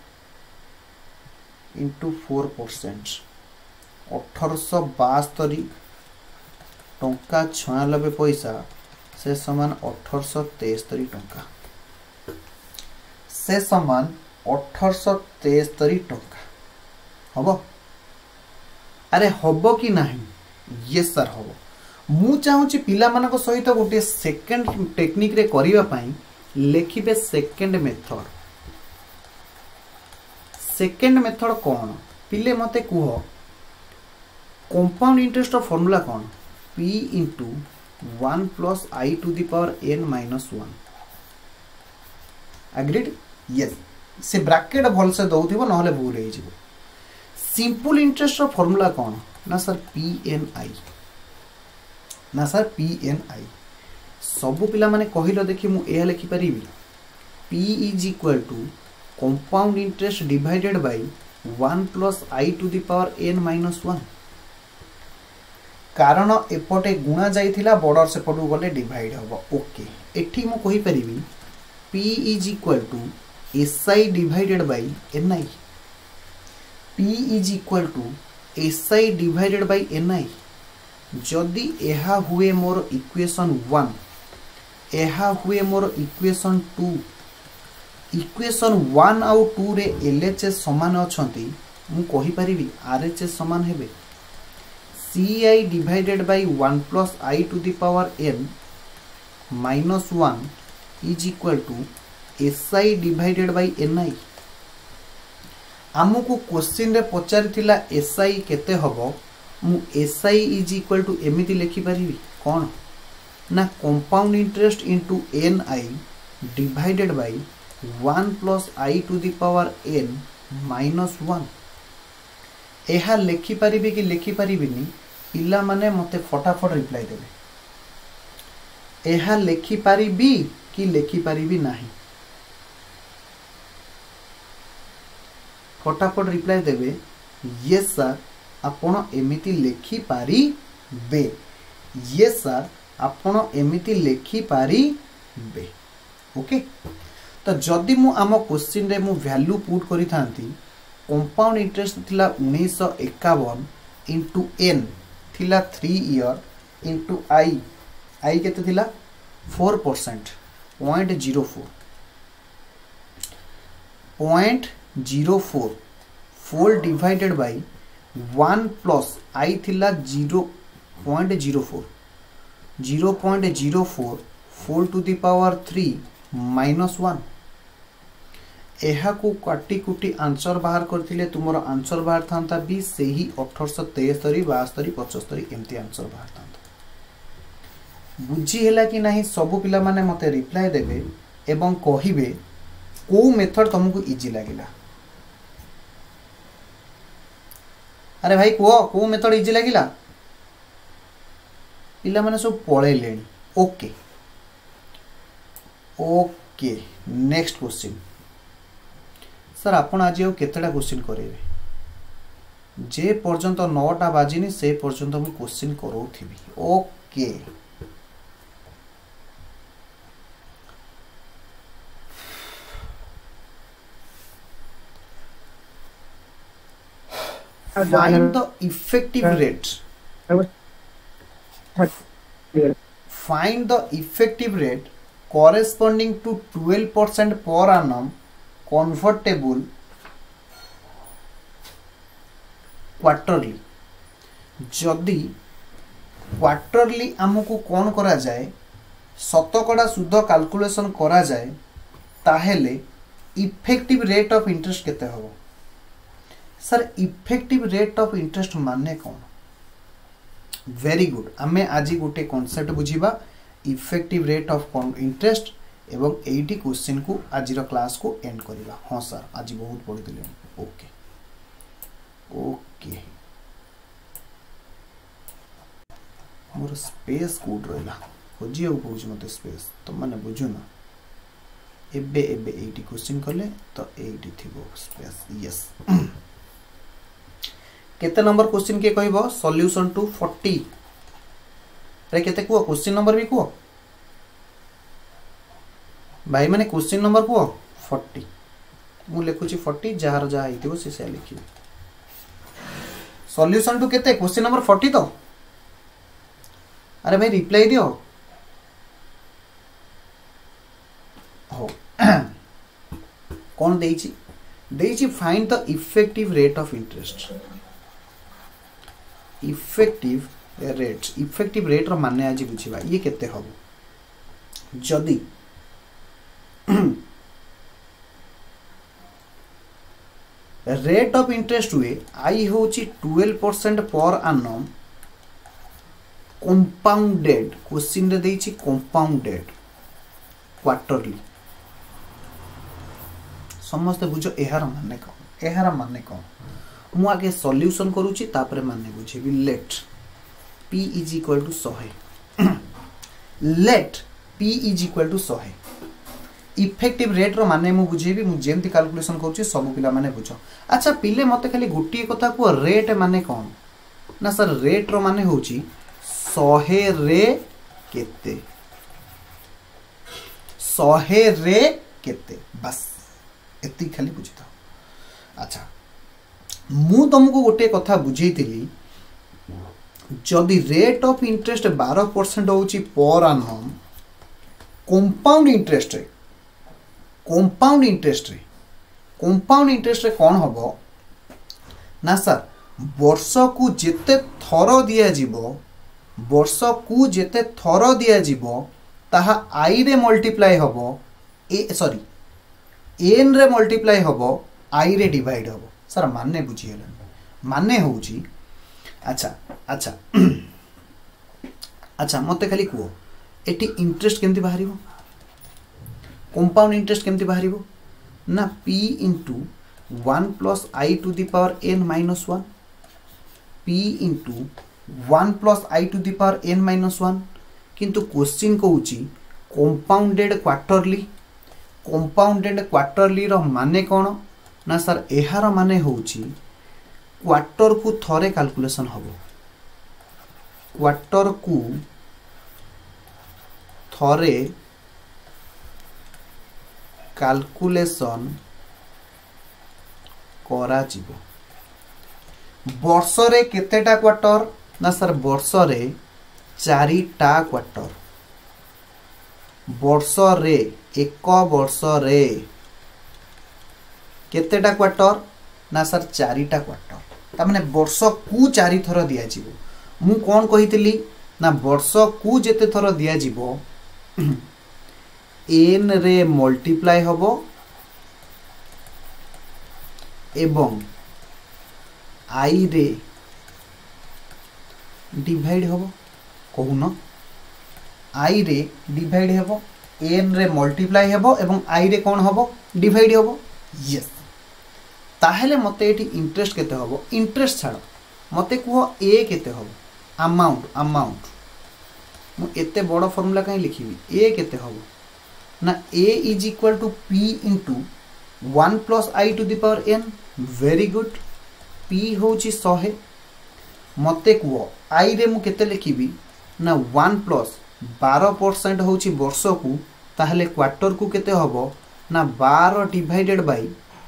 इंटू फोर परसेंट अठरश बास्तरी टंका छयानबे पैसा से समान अठरश तेस्तरी टंका से समान अठरश तेस्तरी टंका हबो। अरे हबो कि नहीं ये सर हबो। मु चाहूँगी पिला मानक सहित गोटे सेकेंड टेक्निक रे करिवा पई लिखिबे सेकेंड मेथड। सेकेंड मेथड कौन पिले मते कुह कंपाउंड इंटरेस्ट फॉर्मूला कौन P into one plus I to the power N minus one agreed yes से ब्रैकेट भल से दउथिबो नहले भूल हे जिवो। सिंपल इंटरेस्ट फॉर्मूला कौन ना सर पी एन आई ना सर पी एन आई सबु पिला माने कहिलो देखि मु ए लिखि परिबी P is equal to compound interest divided by one plus I to the power N minus one कारण एपटे गुणा जाइथिला बॉर्डर से पटू गले डिवाइड हबो। ओके एठी मु कहि परिबी P is equal to S I divided by N I P is equal to S I divided by N I जदि एहा हुए मोर इक्वेशन वन एहा हुए मोर इक्वेशन टू इक्वेशन वन आउ टू रे एलएचएस समान अछंती मु कहि परिबी आरएचएस समान हेबे C I divided by one plus I to the power N minus one is equal to S I divided by N I. आमको क्वेश्चन रे पचारिथिला एस आई केते हबो मु S I is equal to एमिति लिखि परिबी कोन ना compound interest into N I divided by one plus I to the power N minus one एहा लिखि परिबी कि लिखि परिबिनी पिला माने मते फटाफट रिप्लाई देबे एहा लिखि परिबी कि लिखि परिबी नाही फटाफट रिप्लाई देबे यस सर आपण एमिति लिखि पारिबे यस सर आपण एमिति लिखि पारिबे। ओके तो जदि मु आम क्वेश्चन रे मु वैल्यू पुट करि थांती कंपाउंड इंटरेस्ट थिला उन्नीस सौ इक्यावन इंटू एन थिला three year into I I केते थिला four percent point zero four point zero four four divided by one plus I थिला zero point zero four zero point zero four four to the power three minus one को काटी कुटी answer बाहर करथिले तुमर answer बाहर था भी से ही अठरश तेस्तरी बास्तरी पचस्तरी एमती आंसर बाहर था बुझी है कि नहीं सबु पिला माने मते रिप्लाई देबे एवं कहिबे को मेथड तुमको इजी लगिला अरे भाई को को मेथड इजी लगिला पिला माने सब पळे लेनी okay okay next question sir आपण आज आउ केतेटा क्वेश्चन करेबे जे पर्यंत नौटा बाजिनी से पर्यंत मु क्वेश्चन करौथिबी okay find the effective rate find the effective rate corresponding to twelve percent per annum convertible quarterly जदि क्वार्टरली आमको कौन करा जाए शतकड़ा सुध कैलकुलेशन करा जाए ताहेले इफेक्टिव रेट ऑफ इंटरेस्ट केते हो sir effective rate of interest माने कौन वेरी गुड आमे आज गोटे कॉन्सेप्ट बुझीबा इफेक्टिव रेट ऑफ इंटरेस्ट एवं एटी क्वेश्चन को आज क्लास को एंड करिला हां सर आज बहुत पढ़ी दिले ओके ओके मोर स्पेस कोड रहला खोजियो पहुंच मते स्पेस तो माने बुझु ना एबे एबे एटी क्वेश्चन करले तो एटी थिबो स्पेस यस केते नंबर क्वेश्चन के कहबो सॉल्यूशन टू फोर्टी रे केते को क्वेश्चन नंबर भी को भाई माने क्वेश्चन नंबर को फोर्टी मु लिखुची फोर्टी जहार जहा हितिबो से से लिखि सॉल्यूशन टू केते क्वेश्चन नंबर फोर्टी तो अरे भाई रिप्लाई दियो हो कौन देइची देइची find the effective rate of interest effective rate effective rate रो माने आज बुझिबा ये केते हबो जदी रेट ऑफ इंटरेस्ट हुए आई होची twelve percent per annum compounded question रे देइची कंपाउंडेड क्वार्टरली समस्त बुझो एहार माने कौन एहार माने कौन मु आगे सॉल्यूशन करूची तापरे माने बुझेबी let p is equal to one hundred let p is equal to one hundred effective rate रो माने मु बुझेबी मु जेमति कैलकुलेशन करूची सब पिला माने बुझो अच्छा पिले मते खाली गोटी कथा को रेट माने कौन ना सर रेट रो माने होची one hundred रे केते one hundred रे केते बस एति खाली बुझी था अच्छा मु तुमको गोटे कथा बुझेइतिली जदि रेट ऑफ इंटरेस्ट बारह परसेंट होची पर annum कंपाउंड इंटरेस्ट रे कंपाउंड इंटरेस्ट रे कंपाउंड इंटरेस्ट रे कौन हबो ना सर वर्ष को जेते थर दिया जीवो वर्ष को जेते थर दिया जीवो ताहा आई रे मल्टीप्लाई हबो ए सॉरी एन रे मल्टीप्लाई हबो आई रे डिवाइड हबो सर माने बुझी हेलन माने होउची अच्छा अच्छा अच्छा मते खाली को एटी इंटरेस्ट केमती बाहरिबो कंपाउंड इंटरेस्ट केमती बाहरिबो ना p into one plus I to the power n minus one p into one plus I to the power n minus one किंतु क्वेश्चन कहूची कंपाउंडेड क्वार्टरली कंपाउंडेड क्वार्टरली रो माने कौन ना सर एहार माने होउची क्वार्टर को थरे कैलकुलेशन हबो क्वार्टर को थरे कैलकुलेशन करा जीवो वर्ष रे केतेटा क्वार्टर ना सर वर्ष रे चारिटा क्वार्टर वर्ष रे एक वर्ष रे केतेटा क्वार्टर ना सर चारिटा क्वार्टर ता माने वर्ष को चारि थर दिया जीवो मु कोन कहितली ना वर्ष को जेते थर दिया जीवो एन रे मल्टीप्लाई हबो एवं आई रे डिवाइड हबो कहून आई रे डिवाइड हबो एन रे मल्टीप्लाई हबो एवं आई रे कोन हबो डिवाइड हबो यस ताहेले मते एटी इंटरेस्ट केते हबो इंटरेस्ट छाड़ मते कुह ए केते हबो अमाउंट अमाउंट मु एते बड़ फार्मूला कहीं लिखिबी ए केते हबो ना A is equal to P into one plus I to the power N very good P होची सौ मते कुह आई रे मु केते लिखिबी ना वन प्लस बारह परसेंट होची वर्ष को ताहले क्वार्टर को केते हबो ना बारह डिवाइडेड बाय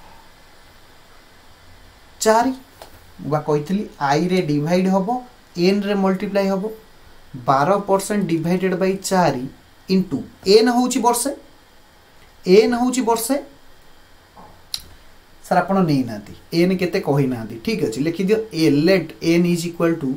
चारि वा कहितली आई रे डिवाइड हबो एन रे मल्टीप्लाई हबो बारह परसेंट डिवाइडेड बाय चारि इंटू एन होची वर्षे एन होची वर्षे सर आपण नै नाती एन केते कहि नाती ठीक अछि लिखि दियो ए let N is equal to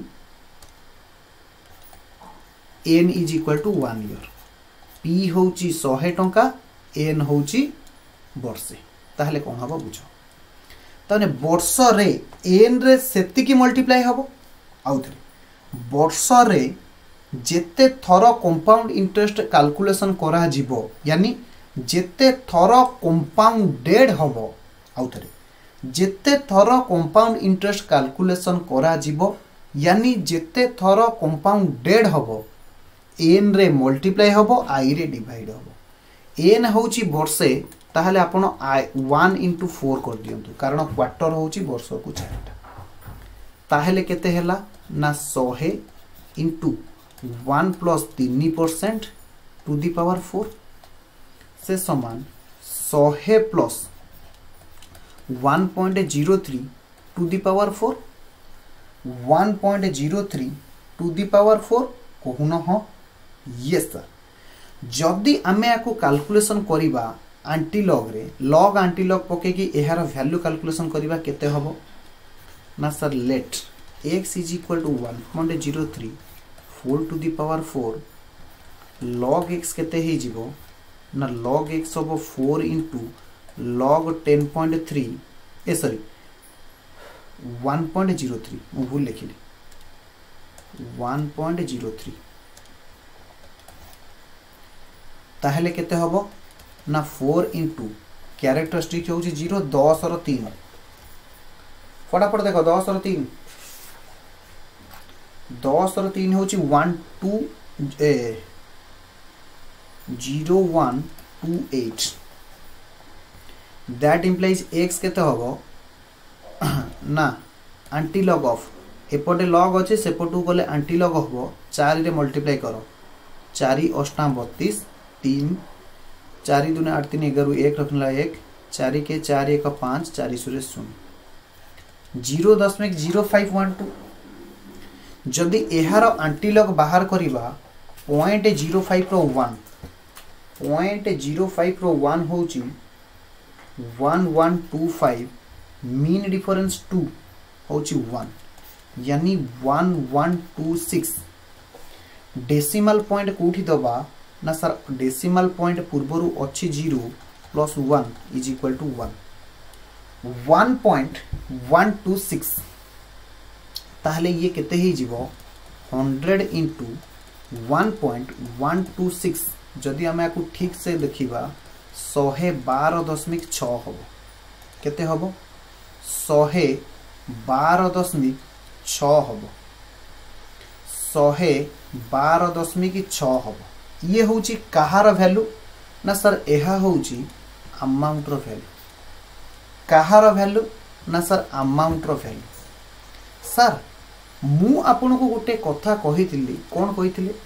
N is equal to one year P होची सौ टंका एन होची वर्षे ताहले कोन हबो बुझो ताने वर्ष रे एन रे सेति की मल्टीप्लाई हबो आउ थरे वर्ष रे जेते थर कंपाउंड इंटरेस्ट कैलकुलेशन करा जीवो यानी जेते थर कंपाउंडेड हबो आउ थरे जेते थर कंपाउंड इंटरेस्ट कैलकुलेशन करा जीवो यानी जेते थर कंपाउंडेड हबो एन रे मल्टीप्लाई हबो आई रे डिवाइड हबो एन होची वर्षे ताहले आपण वन इंटू फोर कर दियंतु कारण क्वार्टर होची वर्ष को चारिटा ताहले केते हैला ना सौ इंटू वन प्लस तीन percent to the power four से समान सौ plus one point zero three to the power four one point zero three to the power four कहून हाँ यस सर जदि आमे आको कैलकुलेशन करिबा आंटी लॉग रे लॉग आंटी लॉग पके कि एहार वैल्यू कैलकुलेशन करिबा केते हबो ना sir let x is equal to one point zero three four to the power four log x केते हे जिवो ना log x हबो four into log ten point three ए sorry one point zero three मु भूल लिखिली वन पॉइंट जीरो थ्री ताहले केते हबो ना फोर इंटू कैरेक्टरिस्टिक होची जीरो दस और तीन फटाफट देखो दस और तीन दस और तीन होची वन टू ए zero one two eight that implies X केते हबो ना आंटी लॉग ऑफ एपटे लॉग अच्छे सेपटू गले आंटी लॉग हबो चार रे मल्टीप्लाई करो चारि अष्टा बत्तीस तीन चारि दुने आठ तीन एगार एक रखला एक चारि के चार एक पाँच चारि सुरे शून्य जीरो दशमिक जीरो फाइव वन टू जदि एहार आंटी लॉग बाहर करिबा पॉइंट जीरो फाइव रो वन पॉइंट जीरो फाइव रो वन होची one one two five mean difference two होची वन यानी one one two six decimal point कोठी दबा ना सर डेसिमल पॉइंट पूर्वरु अच्छी zero plus one is equal to one one point one two six ताहले ये केते ही जीवो hundred into one point one two six जदि आमे आकु ठीक से देखिबा सौ बारह दशमिक छः हबो केते हबो सौ बारह दशमिक छः हबो सौ बारह दशमिक छः हबो ये होची कहार वैल्यू ना सर एहा होची अमाउंट रो वैल्यू कहार वैल्यू ना सर अमाउंट रो वैल्यू सर मु आपन को गोटे कथा कहितली कोन कहितली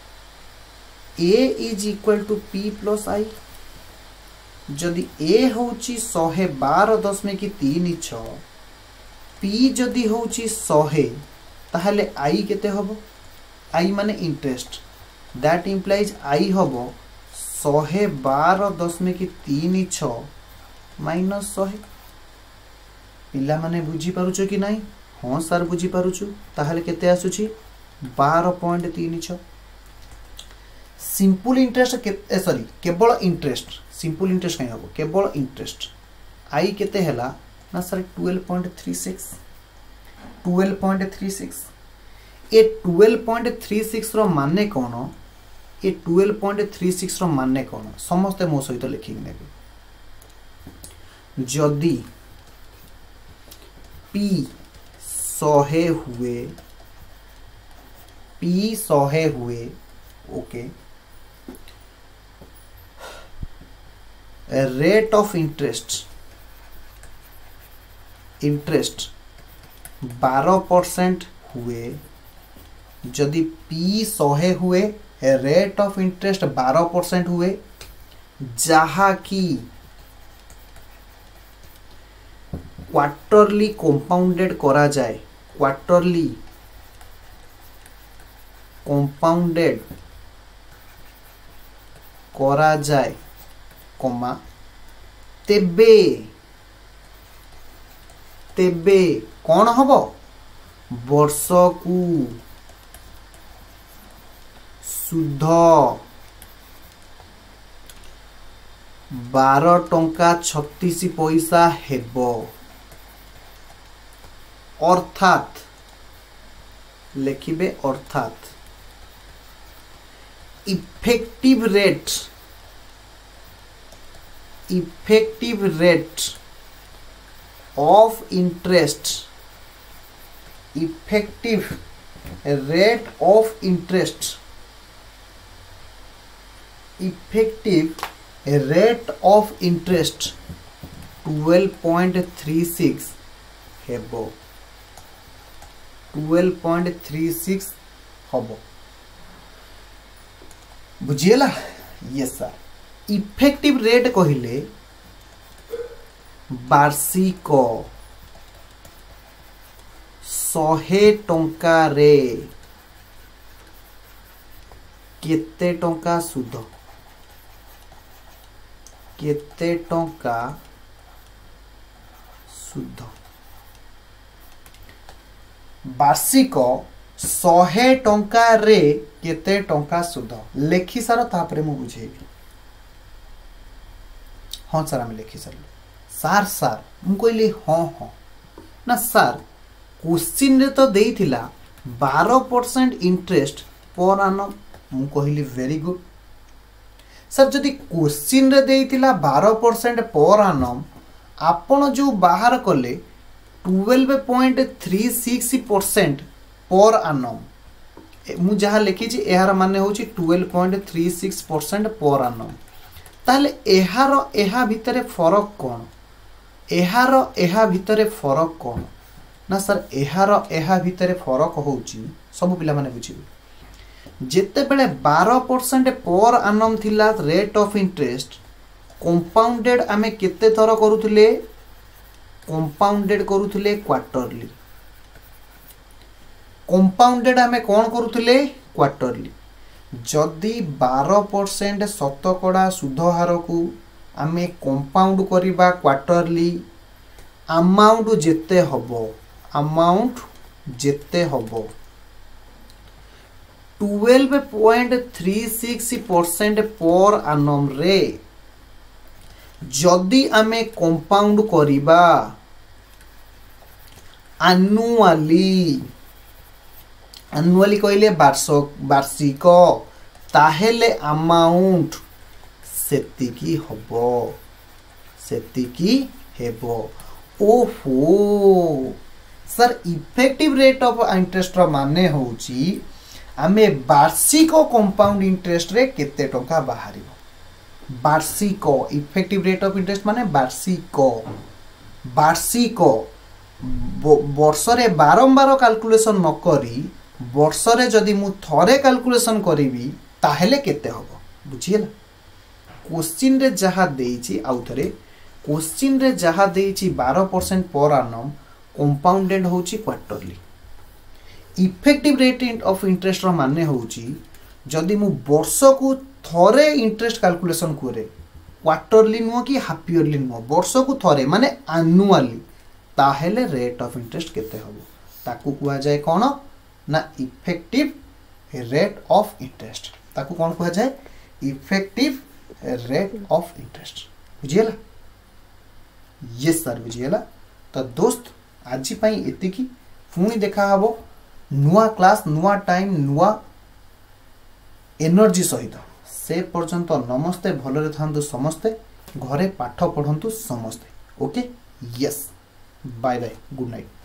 a is equal to p plus i जदि a होची सौ बारह दशमिक तीन छः p जदि होची सौ ताहले i केते हबो आई माने इंटरेस्ट दैट इम्प्लाइज आई हम शहे बार दशमिक तीन छ माइनस शहे पिला माने बुझी पारुछ कि नहीं हाँ सर बुझी पारुछु ताहले केते आसुची बारह पॉइंट तीन छ सिंपल इंटरेस्ट के सॉरी केवल इंटरेस्ट सिंपल इंटरेस्ट कहीं हम केवल इंटरेस्ट आई केते हैला ना sir twelve point three six twelve point three six ए ट्वेल्व पॉइंट थ्री सिक्स रो माने कौन ए ट्वेल्व पॉइंट थ्री सिक्स रो माने कौन समस्ते मो सहित लिखि नेबे जदी पी सहे हुए पी सहे हुए okay rate of interest interest बारह परसेंट हुए जदि पी सहे हुए रेट ऑफ इंटरेस्ट बारह परसेंट हुए जहा कि क्वार्टरली कंपाउंडेड करा जाए क्वार्टरली कंपाउंडेड करा जाए कमा तेबे तेबे कौन हम वर्ष को सुध बारह टंका छत्तीस पैसा हेबो अर्थात लिखिबे अर्थात effective rate effective rate of interest effective rate of interest effective rate of interest twelve point three six हेबो ट्वेल्व पॉइंट थ्री सिक्स हम बुझीगला यस सर इफेक्टिव रेट कहले वार्षिक शहे टंका रे केते टंका सुध केते टंका सुध वार्षिक शहे टंका रे केते टंका सुध लेखि सार तापरे मु बुझेबी हाँ सर आम लिखि सार सार सार मु कहली हाँ हाँ ना सार क्वेश्चन रे तो देइथिला बारह परसेंट इंटरेस्ट पर आनम मु कहली वेरी गुड सर जदि क्वेश्चन रे देइथिला बारह परसेंट पर आनम आपण जो बाहर कले twelve point three six percent पर आनम मु जहाँ लिखी यार माने होची twelve point three six percent पर आनम ताले एहार एहा भितरे फरक कौन एहार एहा भितरे फरक कौन ना सर एहार एहा भितरे फरक होची सब पिला माने बुझिबे जेते बेले बारह परसेंट पर आनम थिला रेट ऑफ इंटरेस्ट कंपाउंडेड आमे केते थर करूथिले कंपाउंडेड करूथिले क्वार्टरली कंपाउंडेड आमे कौन करूथिले क्वार्टरली जदि बारह परसेंट शतकड़ा सुध हार को आमे कंपाउंड करिबा क्वार्टरली अमाउंट जेते हबो अमाउंट जेते हबो twelve point three six percent पर आनम रे जदि आमे कंपाउंड करिबा एनुअली एनुअली कहले वार्षिक ताहेले अमाउंट सेतिकी हबो सेतिकी हेबो ओहो sir effective rate of interest रो माने होची आमे वार्षिक कंपाउंड इंटरेस्ट रे केते टका बाहरिबो वार्षिक इफेक्टिव रेट ऑफ इंटरेस्ट माने वार्षिक वार्षिक वर्ष रे बारंबार कैलकुलेशन न करी वर्ष रे जदि मु थरे कैलकुलेशन करिवि ताहेले केते हबो बुझियला क्वेश्चन रे जहा देइची आउ थरे क्वेश्चन रे जहा देइची बारह परसेंट पर आनम कंपाउंडेड होची quarterly effective rate of interest माने होउची जदि मु वर्ष को थरे इंटरेस्ट कैलकुलेशन करे क्वार्टरली नुह कि हाफ इयरली नुह वर्ष को थरे माने एनुअली ताहेले रेट ऑफ इंटरेस्ट केते हबो ताकू कुआ जाय कोन ना इफेक्टिव रेट ऑफ इंटरेस्ट ताकू कोन कुआ जाय इफेक्टिव रेट ऑफ इंटरेस्ट बुझियला यस सर बुझियला तो दोस्त आज पई एतिकी पुणी देखा हबो नुआ क्लास नुआ टाइम नुआ एनर्जी सहित से पर्यंत नमस्ते भलरे थांतु समस्ते घरे पाठ पढ़ंतु समस्ते okay yes bye bye good night.